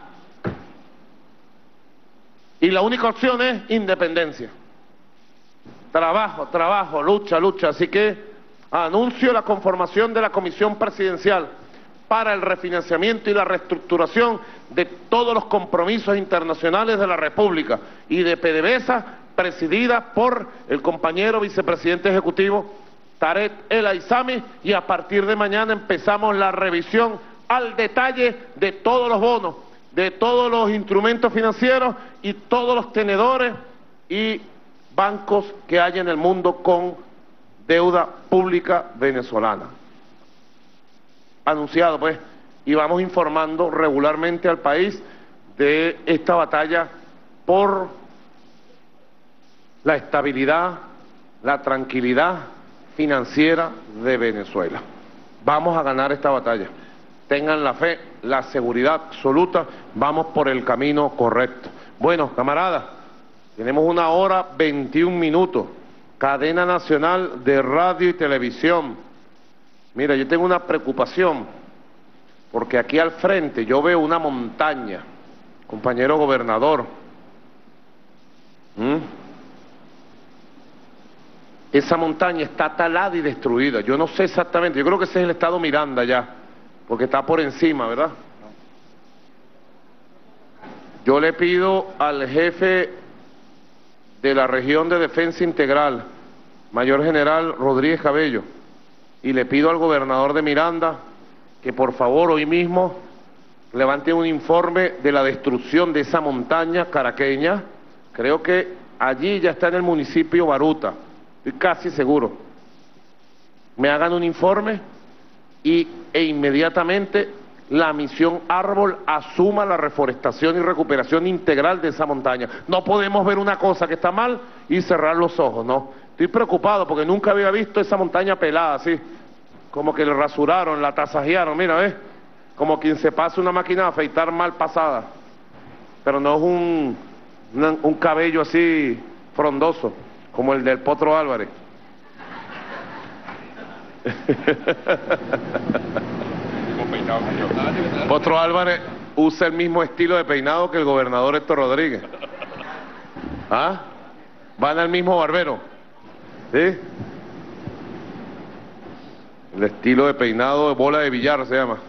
Y la única opción es independencia. Trabajo, trabajo, lucha, lucha. Así que anuncio la conformación de la Comisión Presidencial para el refinanciamiento y la reestructuración de todos los compromisos internacionales de la República y de PDVSA, presidida por el compañero vicepresidente ejecutivo Tarek El Aizami, y a partir de mañana empezamos la revisión al detalle de todos los bonos, de todos los instrumentos financieros y todos los tenedores y bancos que hay en el mundo con deuda pública venezolana. Anunciado pues, y vamos informando regularmente al país de esta batalla por la estabilidad, la tranquilidad financiera de Venezuela. Vamos a ganar esta batalla. Tengan la fe, la seguridad absoluta, vamos por el camino correcto. Bueno, camaradas, tenemos una hora veintiún minutos, cadena nacional de radio y televisión. Mira, yo tengo una preocupación, porque aquí al frente yo veo una montaña, compañero gobernador. ¿Mm? Esa montaña está talada y destruida. Yo no sé exactamente, yo creo que ese es el estado Miranda ya, porque está por encima, ¿verdad? Yo le pido al jefe de la región de defensa integral, mayor general Rodríguez Cabello, y le pido al gobernador de Miranda que por favor hoy mismo levante un informe de la destrucción de esa montaña caraqueña. Creo que allí ya está en el municipio Baruta, estoy casi seguro. Me hagan un informe y, e inmediatamente la misión Árbol asuma la reforestación y recuperación integral de esa montaña. No podemos ver una cosa que está mal y cerrar los ojos, no. Estoy preocupado porque nunca había visto esa montaña pelada así, como que le rasuraron, la tasajearon, mira, ¿ves? Como quien se pasa una máquina de afeitar mal pasada, pero no es un, una, un cabello así frondoso, como el del Potro Álvarez. Potro Álvarez usa el mismo estilo de peinado que el gobernador Héctor Rodríguez. ¿Ah? Van al mismo barbero. ¿Sí? El estilo de peinado de bola de billar se llama.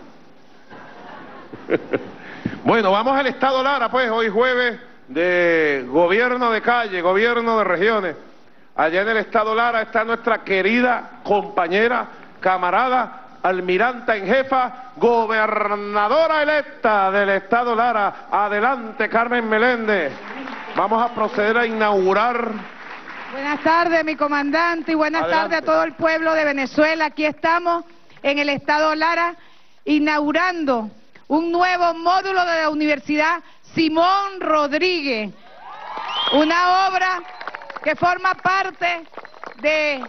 Bueno, vamos al estado Lara, pues, hoy jueves de gobierno de calle, gobierno de regiones. Allá en el estado Lara está nuestra querida compañera, camarada, almiranta en jefa, gobernadora electa del estado Lara. Adelante, Carmen Meléndez. Vamos a proceder a inaugurar. Buenas tardes, mi comandante, y buenas Adelante. tardes a todo el pueblo de Venezuela. Aquí estamos en el Estado Lara, inaugurando un nuevo módulo de la Universidad Simón Rodríguez, una obra que forma parte de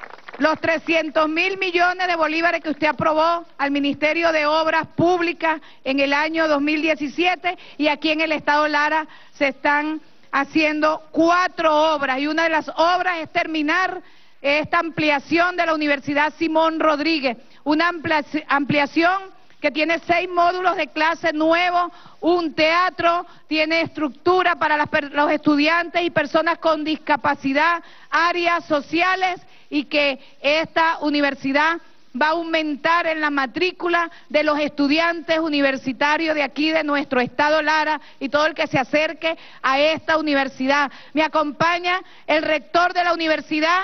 los trescientos mil millones de bolívares que usted aprobó al Ministerio de Obras Públicas en el año dos mil diecisiete, y aquí en el Estado Lara se están haciendo cuatro obras, y una de las obras es terminar esta ampliación de la Universidad Simón Rodríguez, una ampliación que tiene seis módulos de clase nuevos, un teatro, tiene estructura para las, los estudiantes y personas con discapacidad, áreas sociales, y que esta universidad va a aumentar en la matrícula de los estudiantes universitarios de aquí, de nuestro Estado Lara, y todo el que se acerque a esta universidad. Me acompaña el rector de la universidad,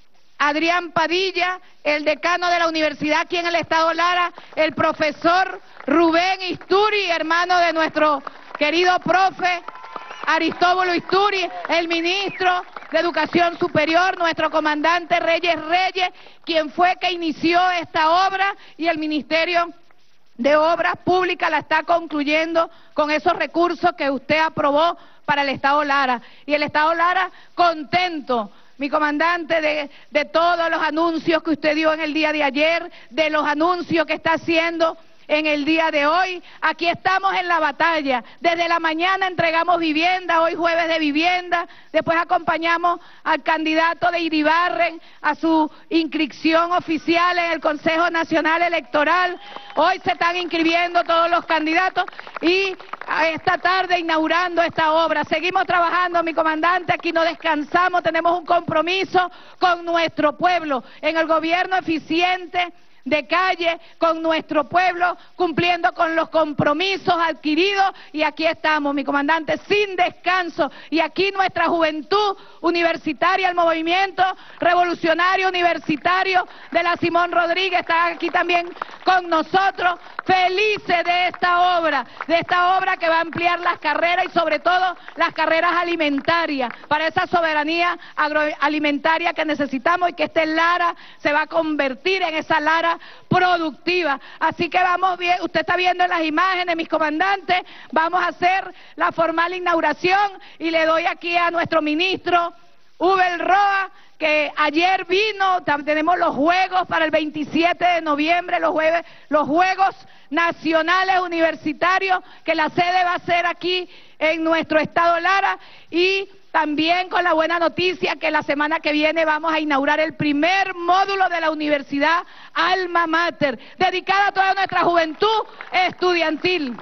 Adrián Padilla, el decano de la universidad aquí en el Estado Lara, el profesor Rubén Isturi, hermano de nuestro querido profe Aristóbulo Isturi, el ministro de Educación Superior, nuestro comandante Reyes Reyes, quien fue que inició esta obra, y el Ministerio de Obras Públicas la está concluyendo con esos recursos que usted aprobó para el Estado Lara. Y el Estado Lara contento, mi comandante, de, de todos los anuncios que usted dio en el día de ayer, de los anuncios que está haciendo en el día de hoy. Aquí estamos en la batalla. Desde la mañana entregamos vivienda, hoy jueves de vivienda, después acompañamos al candidato de Iribarren a su inscripción oficial en el Consejo Nacional Electoral. Hoy se están inscribiendo todos los candidatos y esta tarde inaugurando esta obra. Seguimos trabajando, mi comandante, aquí no descansamos, tenemos un compromiso con nuestro pueblo, en el gobierno eficiente de calle, con nuestro pueblo, cumpliendo con los compromisos adquiridos, y aquí estamos, mi comandante, sin descanso, y aquí nuestra juventud universitaria, el movimiento revolucionario universitario de la Simón Rodríguez está aquí también con nosotros, felices de esta obra, de esta obra que va a ampliar las carreras, y sobre todo las carreras alimentarias, para esa soberanía agroalimentaria que necesitamos, y que este Lara se va a convertir en esa Lara productiva. Así que vamos bien, usted está viendo en las imágenes, mis comandantes, vamos a hacer la formal inauguración, y le doy aquí a nuestro ministro Ubel Roa, que ayer vino. Tenemos los juegos para el veintisiete de noviembre, los, jueves, los Juegos Nacionales Universitarios, que la sede va a ser aquí en nuestro Estado Lara, y también con la buena noticia que la semana que viene vamos a inaugurar el primer módulo de la Universidad Alma Mater, dedicada a toda nuestra juventud estudiantil.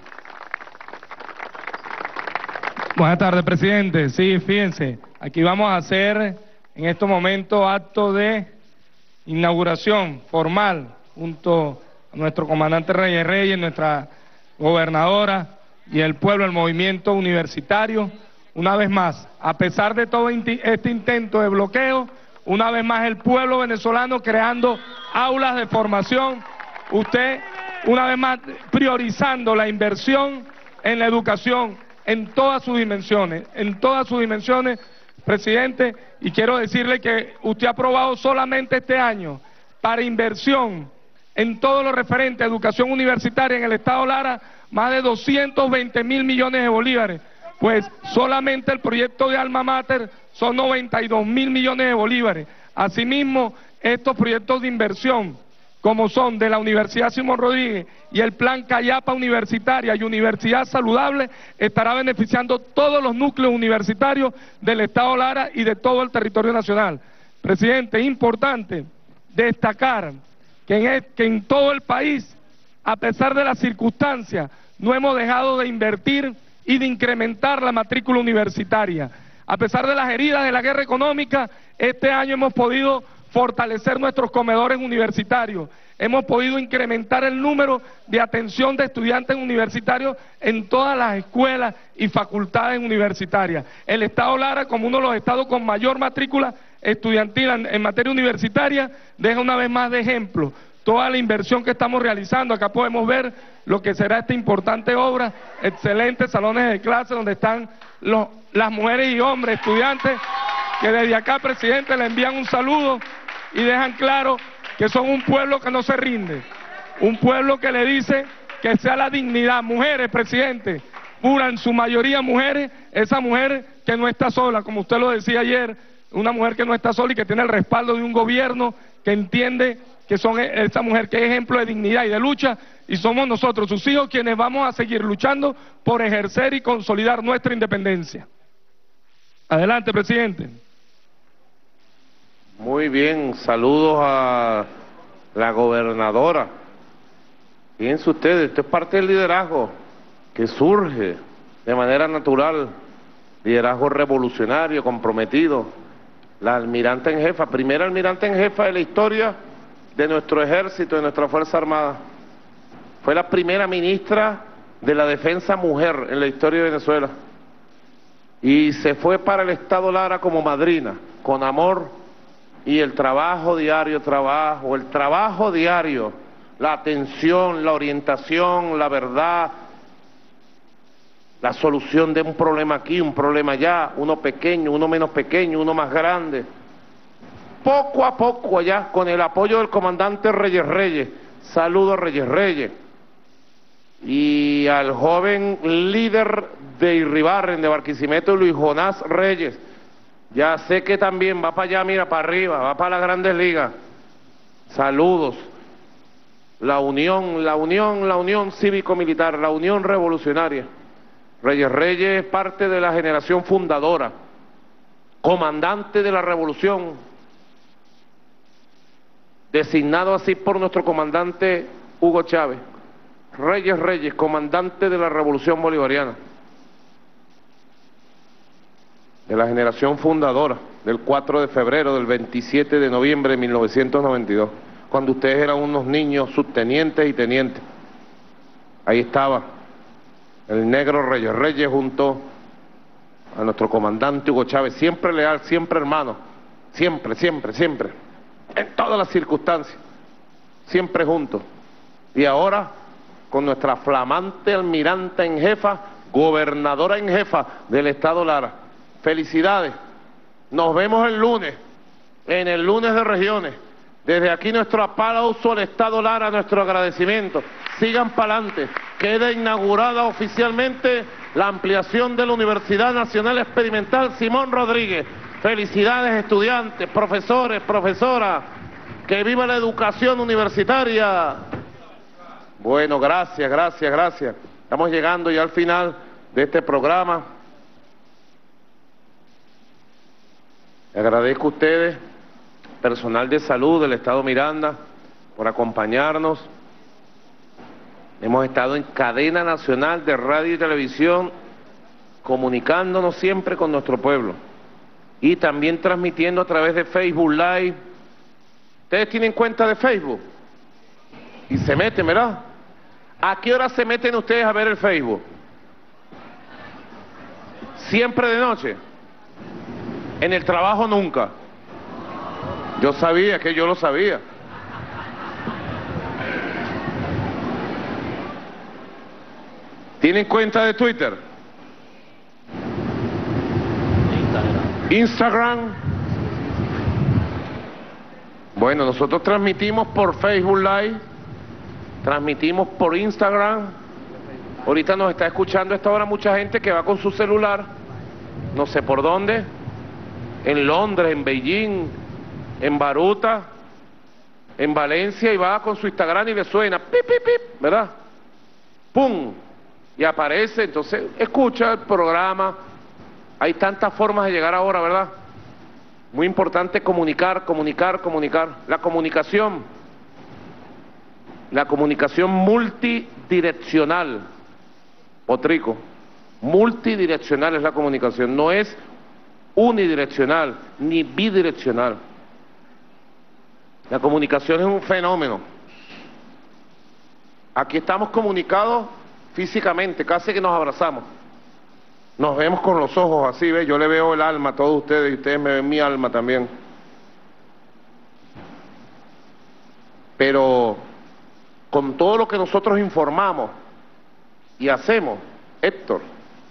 Buenas tardes, presidente. Sí, fíjense, aquí vamos a hacer en estos momentos acto de inauguración formal junto a nuestro comandante Reyes Reyes, nuestra gobernadora y el pueblo, el movimiento universitario. Una vez más, a pesar de todo este intento de bloqueo, una vez más el pueblo venezolano creando aulas de formación, usted una vez más priorizando la inversión en la educación en todas sus dimensiones, en todas sus dimensiones, presidente, y quiero decirle que usted ha aprobado solamente este año para inversión en todo lo referente a educación universitaria en el Estado Lara, más de doscientos veinte mil millones de bolívares. Pues solamente el proyecto de Alma Mater son noventa y dos mil millones de bolívares. Asimismo, estos proyectos de inversión, como son de la Universidad Simón Rodríguez y el Plan Callapa Universitaria y Universidad Saludable, estará beneficiando todos los núcleos universitarios del Estado Lara y de todo el territorio nacional. Presidente, es importante destacar que en, el, que en todo el país, a pesar de las circunstancias, no hemos dejado de invertir y de incrementar la matrícula universitaria. A pesar de las heridas de la guerra económica, este año hemos podido fortalecer nuestros comedores universitarios, hemos podido incrementar el número de atención de estudiantes universitarios en todas las escuelas y facultades universitarias. El Estado Lara, como uno de los estados con mayor matrícula estudiantil en, en materia universitaria, deja una vez más de ejemplo toda la inversión que estamos realizando. Acá podemos ver lo que será esta importante obra, excelentes salones de clase donde están los, las mujeres y hombres estudiantes que desde acá, presidente, le envían un saludo y dejan claro que son un pueblo que no se rinde, un pueblo que le dice que sea la dignidad. Mujeres, presidente, pura en su mayoría mujeres, esa mujer que no está sola, como usted lo decía ayer, una mujer que no está sola y que tiene el respaldo de un gobierno que entiende que son esa mujer que es ejemplo de dignidad y de lucha, y somos nosotros, sus hijos, quienes vamos a seguir luchando por ejercer y consolidar nuestra independencia. Adelante, presidente. Muy bien, saludos a la gobernadora. Fíjense ustedes, esto es parte del liderazgo que surge de manera natural, liderazgo revolucionario, comprometido. La almirante en jefa, primera almirante en jefa de la historia de nuestro ejército, de nuestra Fuerza Armada. Fue la primera ministra de la defensa mujer en la historia de Venezuela. Y se fue para el Estado Lara como madrina, con amor y el trabajo diario, trabajo, el trabajo diario, la atención, la orientación, la verdad, la solución de un problema aquí, un problema allá, uno pequeño, uno menos pequeño, uno más grande. Poco a poco allá, con el apoyo del comandante Reyes Reyes, saludo a Reyes Reyes, y al joven líder de Irribarren, de Barquisimeto, Luis Jonás Reyes. Ya sé que también va para allá, mira, para arriba, va para las grandes ligas. Saludos. La unión, la unión, la unión cívico-militar, la unión revolucionaria. Reyes Reyes es parte de la generación fundadora, comandante de la revolución, designado así por nuestro comandante Hugo Chávez. Reyes Reyes, comandante de la revolución bolivariana, de la generación fundadora, del cuatro de febrero, del veintisiete de noviembre de mil novecientos noventa y dos, cuando ustedes eran unos niños subtenientes y tenientes. Ahí estaba el negro Reyes Reyes junto a nuestro comandante Hugo Chávez, siempre leal, siempre hermano, siempre, siempre, siempre, en todas las circunstancias, siempre juntos. Y ahora, con nuestra flamante almirante en jefa, gobernadora en jefa del Estado Lara. Felicidades. Nos vemos el lunes, en el lunes de regiones. Desde aquí nuestro aplauso al Estado Lara, nuestro agradecimiento. Sigan para adelante. Queda inaugurada oficialmente la ampliación de la Universidad Nacional Experimental Simón Rodríguez. Felicidades, estudiantes, profesores, profesoras. Que viva la educación universitaria. Bueno, gracias, gracias, gracias. Estamos llegando ya al final de este programa. Le agradezco a ustedes, personal de salud del Estado Miranda, por acompañarnos. Hemos estado en cadena nacional de radio y televisión, comunicándonos siempre con nuestro pueblo. Y también transmitiendo a través de Facebook Live. ¿Ustedes tienen cuenta de Facebook? Y se meten, ¿verdad? ¿A qué hora se meten ustedes a ver el Facebook? ¿Siempre de noche? ¿En el trabajo nunca? Yo sabía que yo lo sabía. ¿Tienen cuenta de Twitter? Instagram. Instagram. Bueno, nosotros transmitimos por Facebook Live, transmitimos por Instagram. Ahorita nos está escuchando a esta hora mucha gente que va con su celular, no sé por dónde, en Londres, en Beijing, en Baruta, en Valencia, y va con su Instagram y le suena, pip, pip, pip, ¿verdad? ¡Pum! Y aparece, entonces escucha el programa. Hay tantas formas de llegar ahora, ¿verdad? Muy importante comunicar, comunicar, comunicar. La comunicación, la comunicación multidireccional, Potrico, multidireccional es la comunicación, no es unidireccional ni bidireccional. La comunicación es un fenómeno. Aquí estamos comunicados físicamente, casi que nos abrazamos. Nos vemos con los ojos así, ¿ves? Yo le veo el alma a todos ustedes y ustedes me ven mi alma también. Pero con todo lo que nosotros informamos y hacemos, Héctor,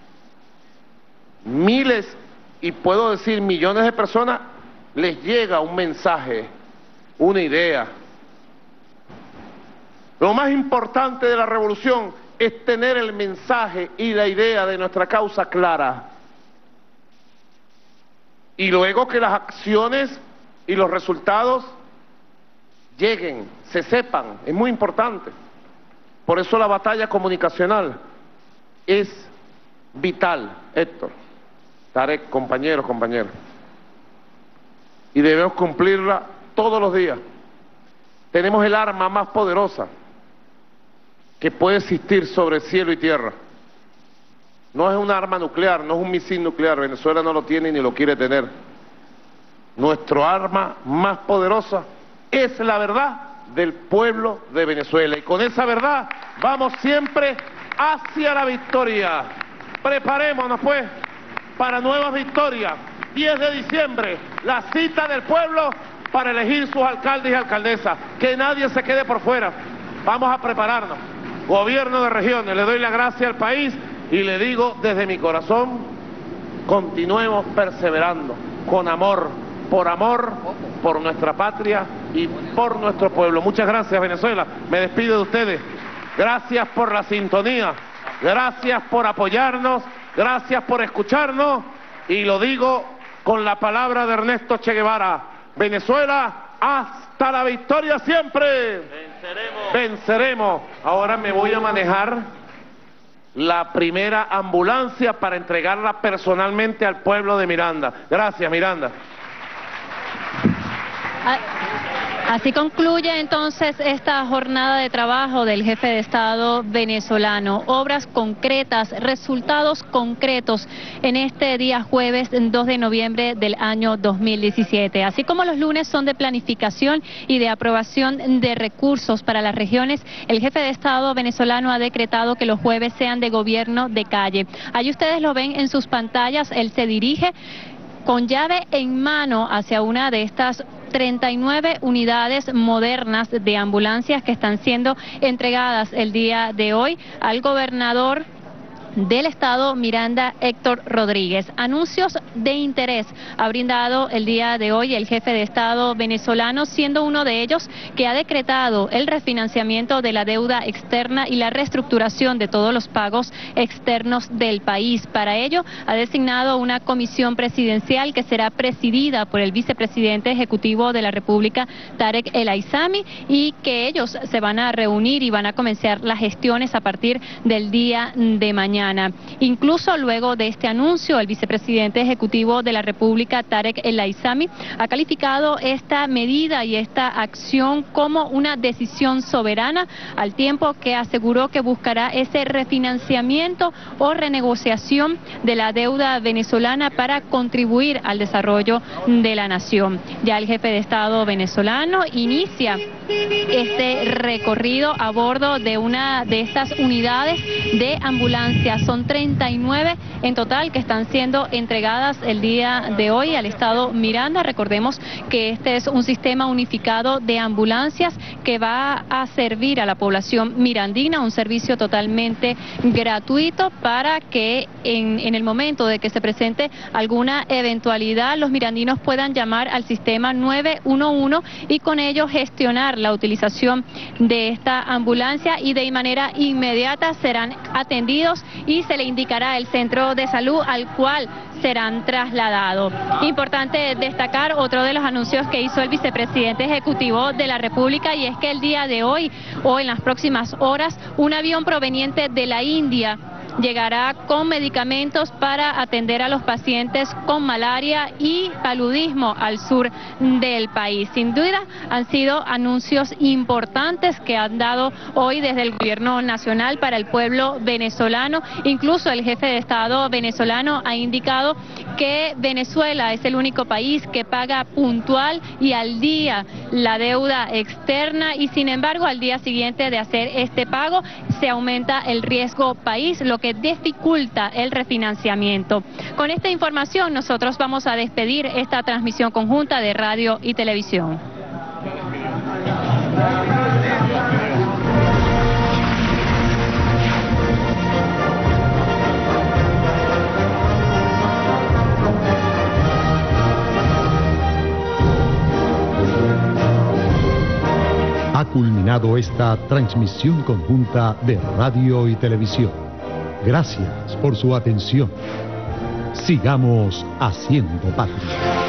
miles y puedo decir millones de personas les llega un mensaje, una idea, Lo más importante de la revolución es tener el mensaje y la idea de nuestra causa clara. Y luego que las acciones y los resultados lleguen, se sepan, es muy importante. Por eso la batalla comunicacional es vital, Héctor, Tarek, compañeros, compañeros. Y debemos cumplirla todos los días. Tenemos el arma más poderosa que puede existir sobre cielo y tierra. No es un arma nuclear, no es un misil nuclear. Venezuela no lo tiene ni lo quiere tener. Nuestro arma más poderosa es la verdad del pueblo de Venezuela. Y con esa verdad vamos siempre hacia la victoria. Preparémonos pues para nuevas victorias. diez de diciembre, la cita del pueblo para elegir sus alcaldes y alcaldesas. Que nadie se quede por fuera. Vamos a prepararnos. Gobierno de regiones, le doy la gracia al país y le digo desde mi corazón, continuemos perseverando, con amor, por amor, por nuestra patria y por nuestro pueblo. Muchas gracias, Venezuela. Me despido de ustedes. Gracias por la sintonía, gracias por apoyarnos, gracias por escucharnos, y lo digo con la palabra de Ernesto Che Guevara: Venezuela, hasta la victoria siempre. Venceremos. Venceremos. Ahora me voy a manejar la primera ambulancia para entregarla personalmente al pueblo de Miranda. Gracias, Miranda. Así concluye entonces esta jornada de trabajo del jefe de Estado venezolano. Obras concretas, resultados concretos en este día jueves dos de noviembre del año dos mil diecisiete. Así como los lunes son de planificación y de aprobación de recursos para las regiones, el jefe de Estado venezolano ha decretado que los jueves sean de gobierno de calle. Allí ustedes lo ven en sus pantallas. Él se dirige con llave en mano hacia una de estas treinta y nueve unidades modernas de ambulancias que están siendo entregadas el día de hoy al gobernador del estado Miranda, Héctor Rodríguez. Anuncios de interés ha brindado el día de hoy el jefe de Estado venezolano, siendo uno de ellos que ha decretado el refinanciamiento de la deuda externa y la reestructuración de todos los pagos externos del país. Para ello ha designado una comisión presidencial que será presidida por el vicepresidente ejecutivo de la República, Tarek El Aissami, y que ellos se van a reunir y van a comenzar las gestiones a partir del día de mañana. Incluso luego de este anuncio, el vicepresidente ejecutivo de la República, Tarek El Aissami, ha calificado esta medida y esta acción como una decisión soberana, al tiempo que aseguró que buscará ese refinanciamiento o renegociación de la deuda venezolana para contribuir al desarrollo de la nación. Ya el jefe de Estado venezolano inicia este recorrido a bordo de una de estas unidades de ambulancia. Son treinta y nueve en total que están siendo entregadas el día de hoy al estado Miranda. Recordemos que este es un sistema unificado de ambulancias que va a servir a la población mirandina, un servicio totalmente gratuito para que en, en el momento de que se presente alguna eventualidad, los mirandinos puedan llamar al sistema nueve uno uno y con ello gestionar la utilización de esta ambulancia, y de manera inmediata serán atendidos y se le indicará el centro de salud al cual serán trasladados. Importante destacar otro de los anuncios que hizo el vicepresidente ejecutivo de la República, y es que el día de hoy o en las próximas horas un avión proveniente de la India llegará con medicamentos para atender a los pacientes con malaria y paludismo al sur del país. Sin duda han sido anuncios importantes que han dado hoy desde el gobierno nacional para el pueblo venezolano. Incluso el jefe de Estado venezolano ha indicado que Venezuela es el único país que paga puntual y al día la deuda externa, y sin embargo al día siguiente de hacer este pago se aumenta el riesgo país, lo que dificulta el refinanciamiento. Con esta información nosotros vamos a despedir esta transmisión conjunta de radio y televisión. Ha culminado terminado esta transmisión conjunta de radio y televisión. Gracias por su atención. Sigamos haciendo patria.